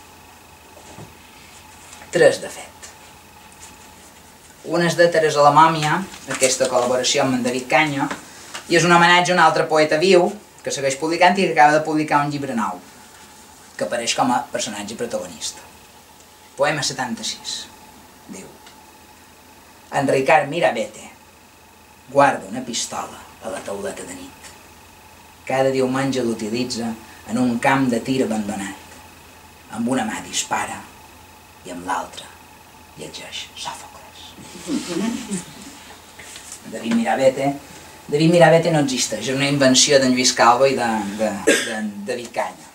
Tres, de fet. Un és de Teresa la Mòmia, aquesta col·laboració amb en David Canyo, i és un homenatge a un altre poeta viu que segueix publicant i que acaba de publicar un llibre nou, que apareix com a personatge protagonista. Poema setanta-sis. Diu: En Ricard Mirabete guarda una pistola a la tauleta de nit. Cada diumenge l'utilitza en un camp de tir abandonat. Amb una mà dispara i amb l'altra llegeix Sòfocles. David Mirabete David Mirabete no existeix, és una invenció d'en Lluís Calvo i de, de, de David Canyo.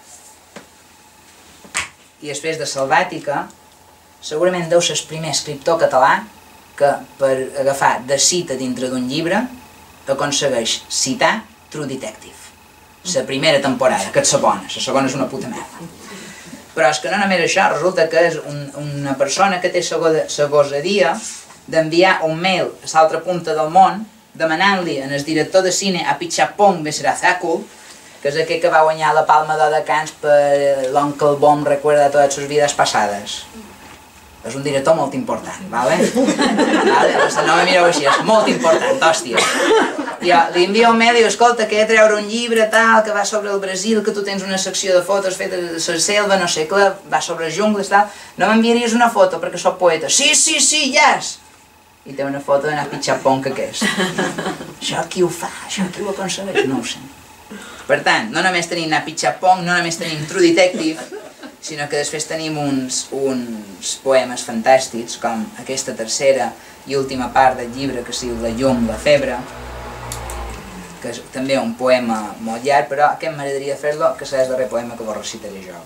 I després de Salvàtica, segurament deu ser el primer escriptor català que per agafar de cita dintre d'un llibre aconsegueix citar True Detective. La primera temporada, que és la bona, la segona és una puta merda. Però és que no només això, resulta que és un, una persona que té la gosadia d'enviar un mail a l'altra punta del món demanant-li al director de cine Apichatpong Becerrazácul, que és aquell que va guanyar la Palma d'Or de Cans per l'Oncle Bomb recuerda totes sus vides passades. És un director molt important, vale? vale? No me mireu així, és molt important, hòstia. I li envia un mail i diu, escolta, que he de treure un llibre tal, que va sobre el Brasil, que tu tens una secció de fotos feta de la selva, no sé què, va sobre jungles, tal. No m'enviaries una foto perquè soc poeta? Sí, sí, sí, yes! I té una foto d'anar a Pichapong que és. Això qui ho fa? Això qui ho aconsegueix? No ho sé. Per tant, no només tenim anar a Pichapong, no només tenim True Detective, sinó que després tenim uns, uns poemes fantàstics, com aquesta tercera i última part del llibre que es diu La llum, la febre, que és també un poema molt llarg, però aquest m'agradaria fer-lo, que serà el darrer poema que vos recitaré jo.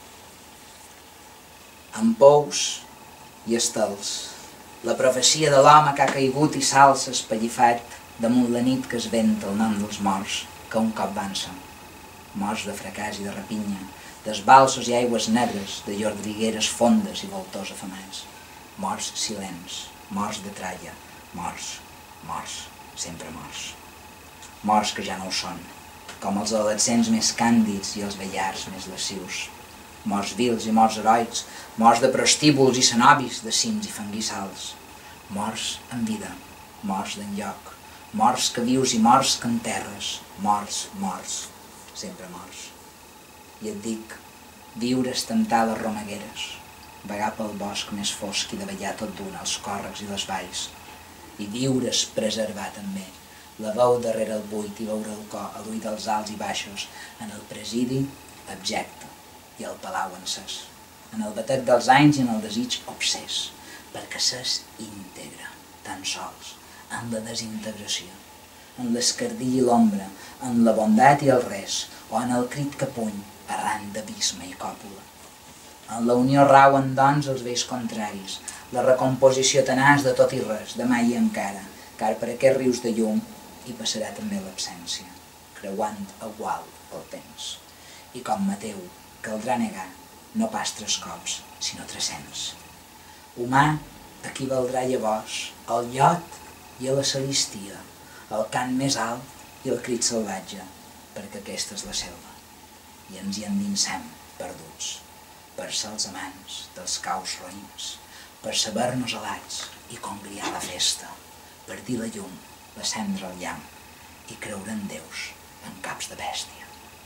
Amb pous i estels. La profecia de l'home que ha caigut i s'alça espallifat damunt la nit que es venta el nom dels morts que un cop avança. Morts de fracàs i de rapinya, d'esbalsos i aigües negres, de llordrigueres fondes i voltors afamats. Morts silents, morts de tralla, morts, morts, sempre morts. Morts que ja no ho són, com els adolescents més càndids i els vellars més lascius. Morts vils i morts heroics, morts de prostíbuls i cenobis, de cims i fanguissals. Morts en vida, morts d'enlloc, morts que vius i morts que enterres, morts, morts, sempre morts. I et dic, viure és temptar les romegueres, vagar pel bosc més fosc i davallar tot d'un als còrrecs i les valls, i viure és preservar també, la veu darrere el buit i veure el cor a l'ull dels alts i baixos, en el presidi abjecte i el palau encès, en el batec dels anys i en el desig obsès, perquè s'és íntegre, tan sols, en la desintegració, en l'escardí i l'ombra, en la bondat i el res, o en el crit que puny, arran d'abisme i còpula. En la unió rauen, doncs, els vells contraris, la recomposició tenaç de tot i res, de mai i encara, car per aquests rius de llum hi passarà també l'absència, creuant igual el temps. I com Mateu, caldrà negar, no pas tres cops, sinó tres-cents. Humà equivaldrà llavors al llot i a la saristia, al cant més alt i al crit salvatge, perquè aquesta és la selva. I ens hi endinsem, perduts, per ser els amants dels caus roïns, per saber-nos alats i congriar la festa, per dir la llum, la cendra al llamp i creure en déus en caps de bèstia.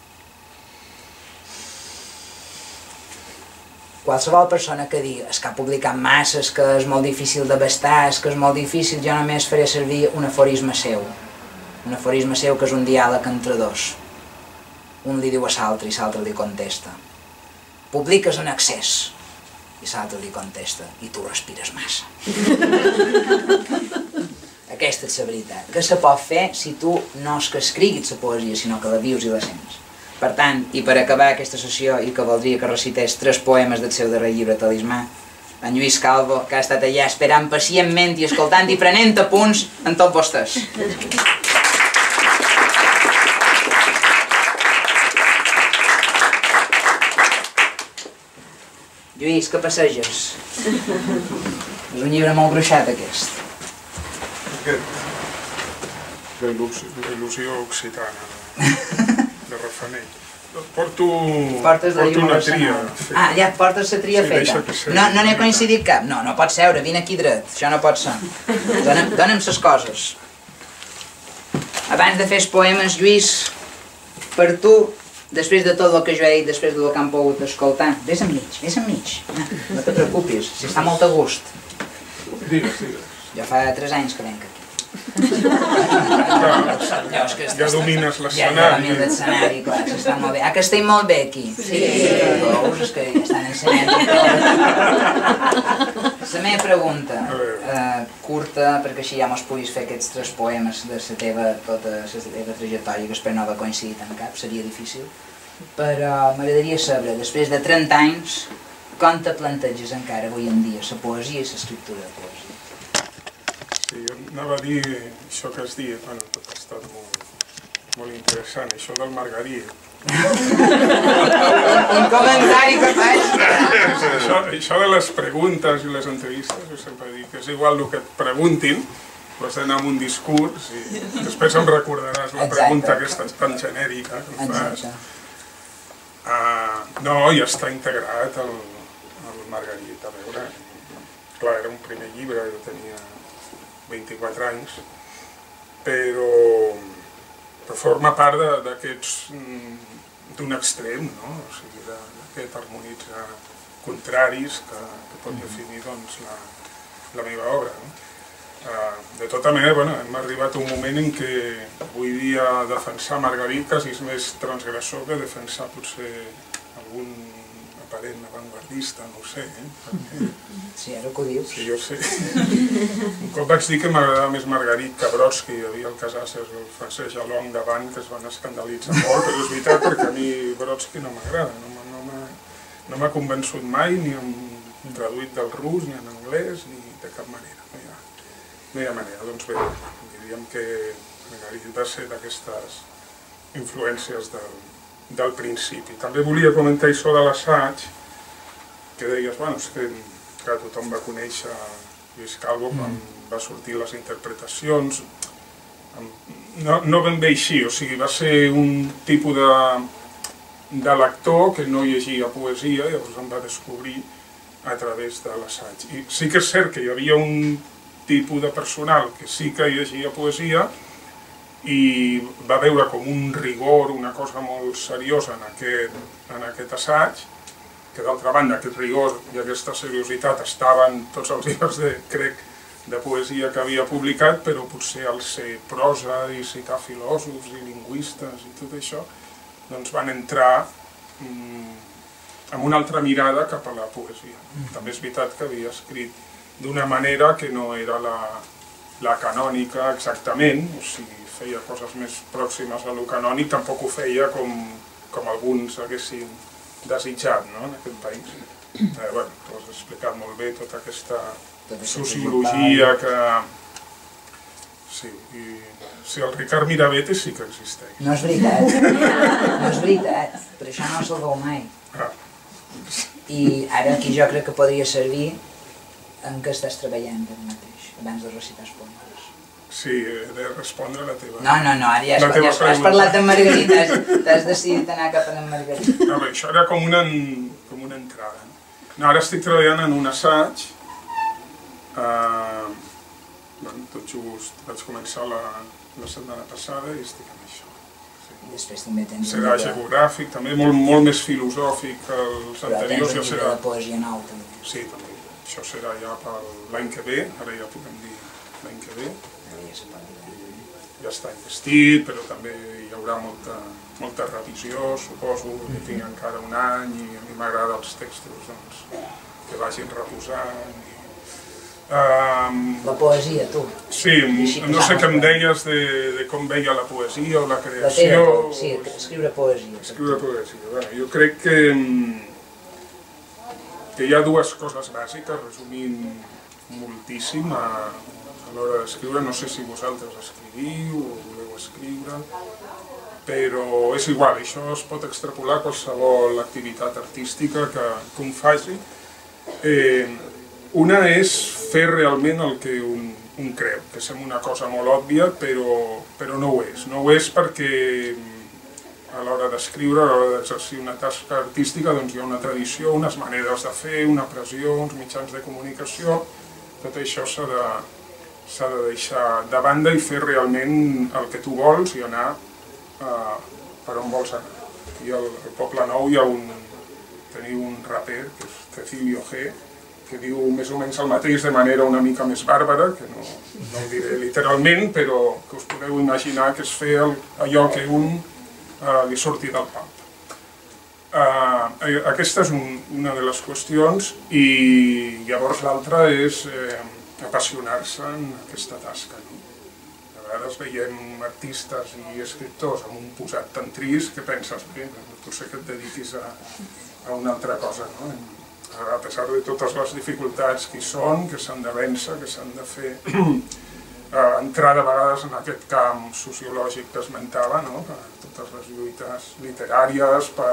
Qualsevol persona que digui és que ha publicat masses, que és molt difícil d'abastar, és que és molt difícil, jo només faré servir un aforisme seu. Un aforisme seu que és un diàleg entre dos. Un li diu a l'altre i l'altre li contesta. Publiques en excés. I l'altre li contesta, i tu respires massa. aquesta és la veritat. Què se pot fer si tu no és que escriguis la poesia, sinó que la vius i la sents? Per tant, i per acabar aquesta sessió, i que voldria que recités tres poemes del seu darrer llibre, Talismà, en Lluís Calvo, que ha estat allà esperant pacientment i escoltant i prenent apunts en tots vostès. Lluís, què passeges? És un llibre molt gruixat, aquest.
Aquest, la il·lusió occitana, de Rafanell. Porto, porto una tria feta.
Ah, ja portes la tria feta. No n'he coincidit cap? No, no pot seure, vine aquí dret, això no pot ser. Dóna'm les coses. Abans de fer els poemes, Lluís, per tu, després de tot el que jo he dit, després del que han pogut escoltar, vés enmig, vés enmig, no te preocupis, si està molt a gust.
Digues, digues.
Jo fa tres anys que venc aquí.
Ja domines l'escenari.
Ja domines l'escenari, clar, s'està molt bé. Ah, que estem molt bé aquí. Sí. Veus, és que ja estan ensenyant. La meva pregunta, curta, perquè així ja mos puguis fer aquests tres poemes de la teva, tota la teva trajectòria, que espero no haver coincidit en cap, seria difícil, però m'agradaria saber, després de trenta anys, com te planteges encara avui en dia la poesia i l'escriptura de poesia?
Sí, jo anava a dir això que has dit, bueno, tot ha estat molt, molt interessant, això del Margarí.
Un comentari que faig.
Això, això de les preguntes i les entrevistes, jo sempre dic que és igual el que et preguntin, vas anar amb un discurs i després em recordaràs la pregunta aquesta tan genèrica que em fas. Uh, no, ja està integrat el, el Margarit, a veure. Clar, era un primer llibre, jo tenia vint-i-quatre anys, però, però forma part d'aquests, d'un extrem, no? O sigui, d'aquest harmonitzar contraris que, que pot definir doncs, la, la meva obra. No? Uh, de tota manera, bueno, hem arribat a un moment en què avui dia defensar Margarit quasi és més transgressor que defensar potser algun aparent avantguardista, no ho sé, eh?
Sí, ara que ho dius.
Sí, jo sé. Un cop vaig dir que m'agradava més Margarit que Brodsky, hi havia el Casases, el francès Jalong davant, que es van escandalitzar molt, però és veritat perquè a mi Brodsky no m'agrada, no m'ha convençut mai, ni en traduït del rus, ni en anglès, ni de cap manera. No hi ha, no hi ha manera. Doncs bé, diríem que Margarit va ser d'aquestes influències del del principi. També volia comentar això de l'assaig, que deies, bueno, és que, que tothom va conèixer Lluís Calvo quan va sortir les interpretacions. No, no ben bé així, o sigui, va ser un tipus de, de lector que no llegia poesia i llavors em va descobrir a través de l'assaig. I sí que és cert que hi havia un tipus de personal que sí que llegia poesia i va veure com un rigor, una cosa molt seriosa en aquest, en aquest assaig, que d'altra banda aquest rigor i aquesta seriositat estaven tots els llibres, de, crec, de poesia que havia publicat, però potser al ser prosa i citar filòsofs i lingüistes i tot això, doncs van entrar mm, amb una altra mirada cap a la poesia. També és veritat que havia escrit d'una manera que no era la, la canònica exactament, o sigui, feia coses més pròximes a lo canònic, tampoc ho feia com, com alguns haguessin desitjat, no?, en aquest país. Eh, bueno, tu has explicat molt bé tota aquesta sociologia que... Sí, i... Sí, el Ricard Mirabete sí que existeix.
No és veritat, no és veritat, per això no se'l veu mai.
Ah.
I ara aquí jo crec que podria servir en què estàs treballant ara mateix, abans de recitar els poemes.
Sí, he de respondre a la teva...
No, no, no, ara ja has, ja has, has parlat de Margarita, t'has decidit anar cap a en Margarita.
No, bé, això era com una, com una entrada. No, ara estic treballant en un assaig. Uh, bueno, tot just vaig començar la, la setmana passada i estic en això. Sí.
Després també tens...
Serà geogràfic, també molt, molt més filosòfic que els anteriors.
Però tens un llibre de poesia nou, també.
Sí, també. Això serà ja per l'any que ve, ara ja podem dir l'any que ve. Ja està investit, però també hi haurà molta, molta revisió, suposo, que tinc encara un any i a mi m'agrada els textos doncs, que vagin reposant. I...
La poesia, tu.
Sí, no sé què em deies de com veia la poesia o la
La
creació...
teva, sí, escriure poesia.
Escriure poesia. Bueno, jo crec que, que hi ha dues coses bàsiques, resumint moltíssim a, a l'hora d'escriure. No sé si vosaltres escriviu o voleu escriure, però és igual, això es pot extrapolar a qualsevol activitat artística que, que un faci. Eh, una és fer realment el que un, un creu, que sembla una cosa molt òbvia, però, però no ho és. No ho és perquè a l'hora d'escriure, a l'hora d'exercir una tasca artística, doncs hi ha una tradició, unes maneres de fer, una pressió, uns mitjans de comunicació. Tot això s'ha de, s'ha de deixar de banda i fer realment el que tu vols i anar uh, per on vols anar. Aquí al, al Poble Nou hi ha un, teniu un raper, que és Cecilio G, que diu més o menys el mateix de manera una mica més bàrbara, que no, no ho diré literalment, però que us podeu imaginar que és fer el, allò que un uh, li surti del pap. Uh, aquesta és un, una de les qüestions, i llavors l'altra és eh, apassionar-se en aquesta tasca. No? A vegades veiem artistes i escriptors amb un posat tan trist que penses, bé, potser que et dediquis a, a una altra cosa, no? A pesar de totes les dificultats que hi són, que s'han de vèncer, que s'han de fer, entrar de vegades en aquest camp sociològic que esmentava, no? Per totes les lluites literàries, per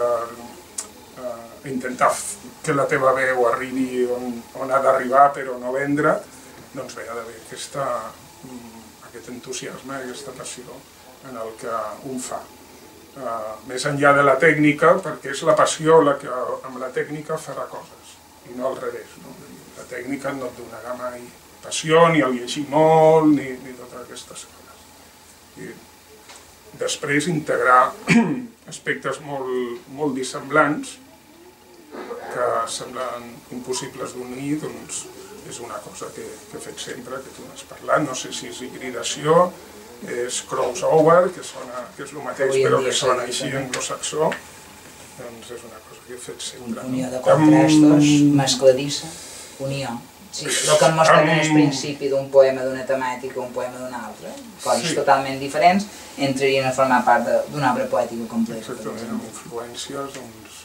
eh, intentar que la teva veu arribi on, on ha d'arribar però no vendre, doncs bé, ha d'haver aquesta, aquest entusiasme, aquesta passió en el que un fa. Uh, més enllà de la tècnica, perquè és la passió la que amb la tècnica farà coses, i no al revés. No? La tècnica no et donarà mai passió, ni el llegir molt, ni, ni totes aquestes coses. I després integrar aspectes molt, molt dissemblants que semblen impossibles d'unir, doncs és una cosa que, que he fet sempre, que tu n'has parlat, no sé si és hibridació, és crossover, que, sona, que és el mateix però que sona així anglosaxó, doncs és una cosa que he fet sempre.
Unió de contrastos, mescladissa, unió. Sí, el que em mostra en el principi d'un poema d'una temàtica o un poema d'una altra, coses totalment diferents, entrarien a formar part d'una obra poètica completa.
Exactament, amb influències doncs,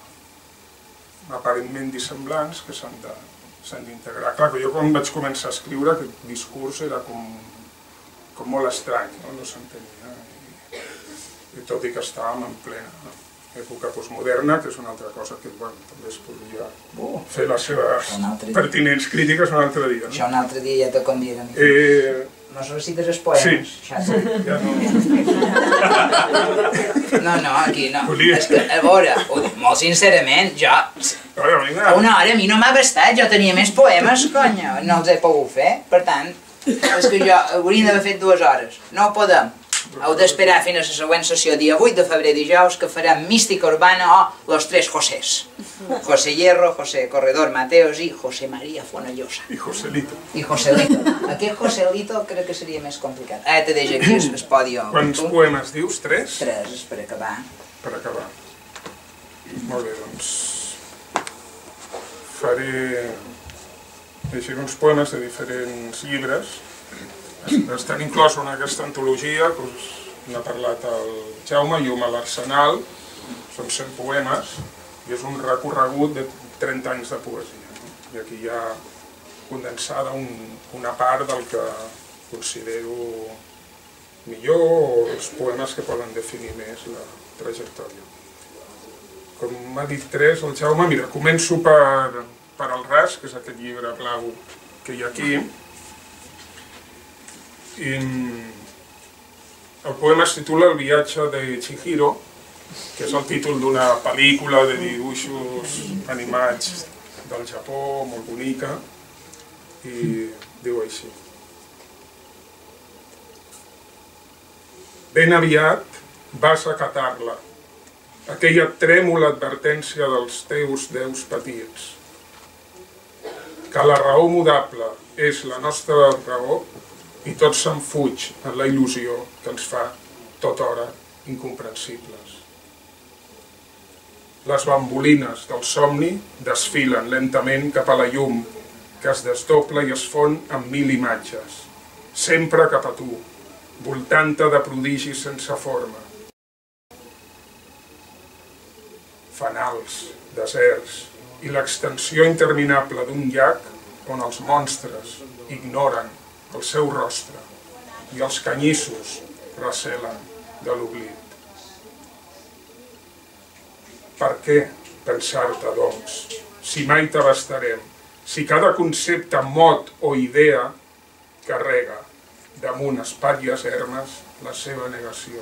molt aparentment dissemblants que s'han d'integrar. Clar, que jo quan vaig començar a escriure aquest discurs era com com molt estrany, no, no s'entenia, I, i tot i que estàvem en plena època postmoderna, que és una altra cosa que bueno, també es podria uh, fer les seves pertinents crítiques un altre dia. No?
Això un altre dia ja te convida a mi.
Eh...
No recites els poemes?
Sí, sí, ja no.
No, no, aquí no. És que, a veure, ho dic molt sincerament, jo... A una hora a mi no m'ha bastat, jo tenia més poemes, conya, no els he pogut fer, per tant... És que jo hauríem d'haver fet dues hores. No ho podem. Heu d'esperar fins a la següent sessió, dia vuit de febrer, dijous, que farem Mística Urbana o Los Tres Josés. José Hierro, José Corredor Mateos i José María Fonollosa.
I Joselito.
I Joselito. Aquest Joselito crec que seria més complicat. Ara te deixo aquí el podi.
Quants poemes dius? Tres?
Tres, és per acabar.
Per acabar. Molt bé, doncs... Faré... llegir uns poemes de diferents llibres. Estan inclosos en aquesta antologia, que us n'ha parlat el Jaume, Llum a l'Arsenal. Són cent poemes i és un recorregut de trenta anys de poesia. I aquí hi ha condensada un, una part del que considero millor o els poemes que poden definir més la trajectòria. Com m'ha dit tres, el Jaume, mira, començo per... per al ras, que és aquest llibre blau que hi ha aquí. I el poema es titula El viatge de Chihiro, que és el títol d'una pel·lícula de dibuixos animats del Japó, molt bonica, i diu així. Ben aviat vas acatar-la, aquella trèmola advertència dels teus déus petits, que la raó mudable és la nostra raó i tot se'n fuig en la il·lusió que ens fa tota hora incomprensibles. Les bambolines del somni desfilen lentament cap a la llum que es desdobla i es fon amb mil imatges, sempre cap a tu, voltant-te de prodigis sense forma. Fanals, deserts i l'extensió interminable d'un llac on els monstres ignoren el seu rostre i els canyissos recelen de l'oblit. Per què pensar-te, doncs, si mai t'abastarem, si cada concepte, mot o idea carrega damunt espatlles ermes la seva negació?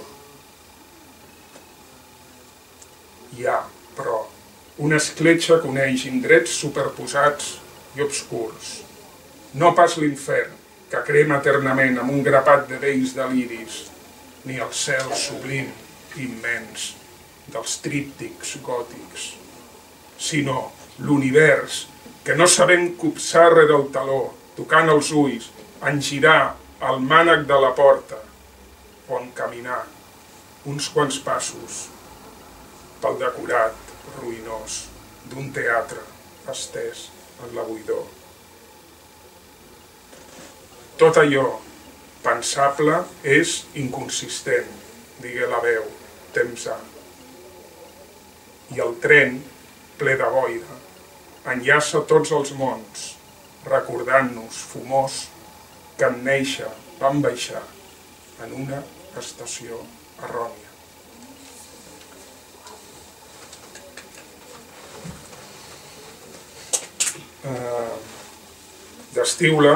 Hi ha, però, una escletxa que uneix indrets superposats i obscurs. No pas l'infern, que crema eternament amb un grapat de vells deliris, ni el cel sublim i immens dels tríptics gòtics, sinó l'univers que no sabem copsar rere el taló, tocant els ulls, en girar el mànec de la porta, on caminar uns quants passos pel decorat ruïnós d'un teatre estès en la buidor. Tot allò pensable és inconsistent, digué la veu, temps ha. I el tren, ple de boira, enllaça tots els mons, recordant-nos, fumós, que en néixer vam baixar en una estació errònia. Uh, D'Estiula,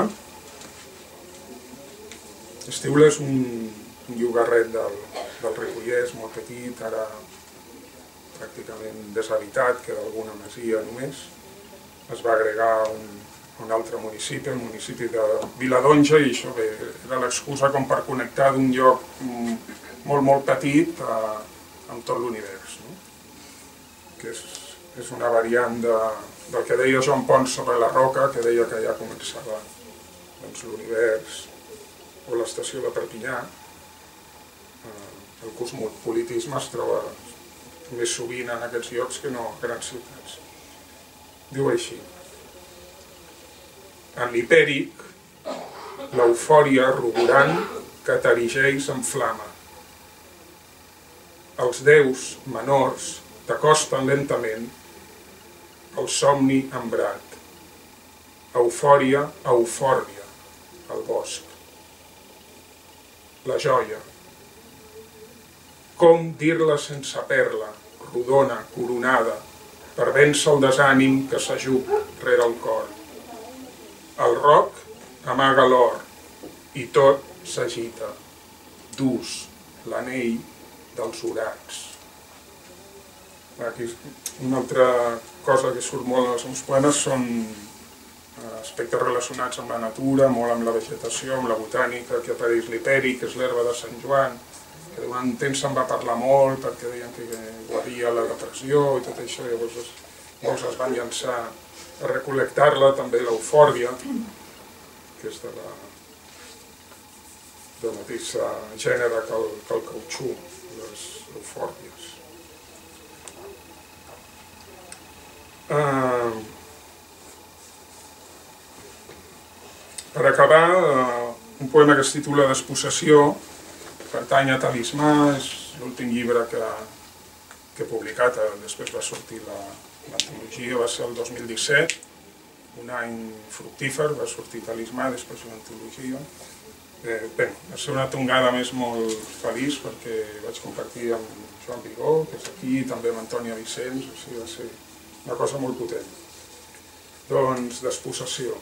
Estiula és un, un llogarret del, del Ripollès, molt petit, ara pràcticament deshabitat, queda alguna masia només. Es va agregar a un, un altre municipi, el municipi de Viladonja, i això bé, era l'excusa com per connectar d'un lloc molt, molt petit a, amb tot l'univers, no? Que és, és una variant de, del que deia Joan Pons sobre la Roca, que deia que ja començava doncs, l'univers, o l'estació de Perpinyà. El cosmopolitisme es troba més sovint en aquests llocs que no a grans ciutats. Diu així: en l'hipèric, l'eufòria rugorant que t'erigeix en flama. Els déus menors t'acosten lentament el somni embrat. Eufòria, eufòrbia, al bosc. La joia. Com dir-la sense perla, rodona, coronada, per vèncer el desànim que s'ajup rere el cor. El roc amaga l'or i tot s'agita. Dus l'anell dels orats. Aquí una altra cosa que surt molt en els meus poemes són aspectes relacionats amb la natura, molt amb la vegetació, amb la botànica, que apareix l'hipèric, que és l'herba de Sant Joan, que durant un temps se'n va parlar molt perquè deien que guaria la depressió i tot això, llavors molts es van llançar a recol·lectar-la, també l'eufòrbia, que és de la, del mateix gènere que el, que el cautxú, les eufòrbies. Uh, Per acabar, un poema que es titula Despossessió, pertany a Talismà, és l'últim llibre que, que he publicat, després va sortir l'antologia, va ser el dos mil disset, un any fructífer, va sortir Talismà, després l'antologia. Eh, bé, va ser una tongada més molt feliç perquè vaig compartir amb Joan Vigó, que és aquí, i també amb Antònia Vicenç, o sigui, va ser una cosa molt potent. Doncs, Despossessió.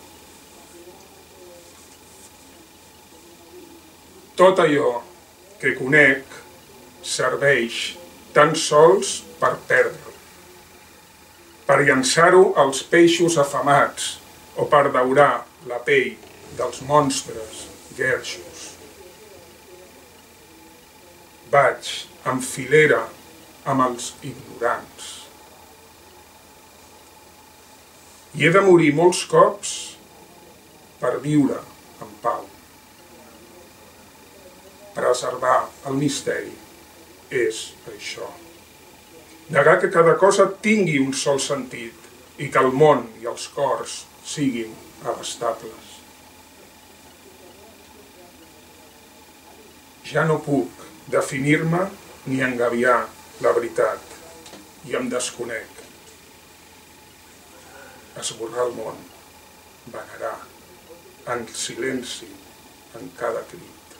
Tot allò que conec serveix tan sols per perdre'l, per llançar-ho als peixos afamats o per daurar la pell dels monstres guerxos. Vaig en filera amb els ignorants. I he de morir molts cops per viure en pau. Preservar el misteri és això. Negar que cada cosa tingui un sol sentit i que el món i els cors siguin abastables. Ja no puc definir-me ni engabiar la veritat i em desconec. Esborrar el món, venerar, en silenci, en cada crit.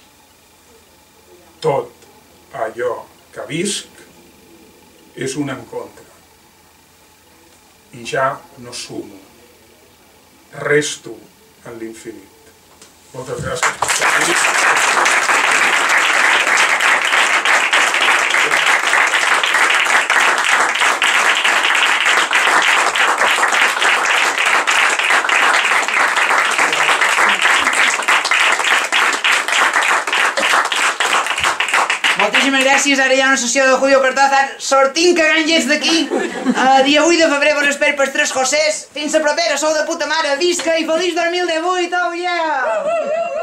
Tot allò que visc és un encontre. I ja no sumo. Resto en l'infinit. Moltes gràcies per estar aquí.
Moltíssimes gràcies, ara hi ha una sessió de Julio Cortázar sortint cagant llets d'aquí. Uh, dia vuit de febrer vos espero pels Tres Josés. Fins la propera, sou de puta mare, visca i feliç dos mil divuit, oh yeah!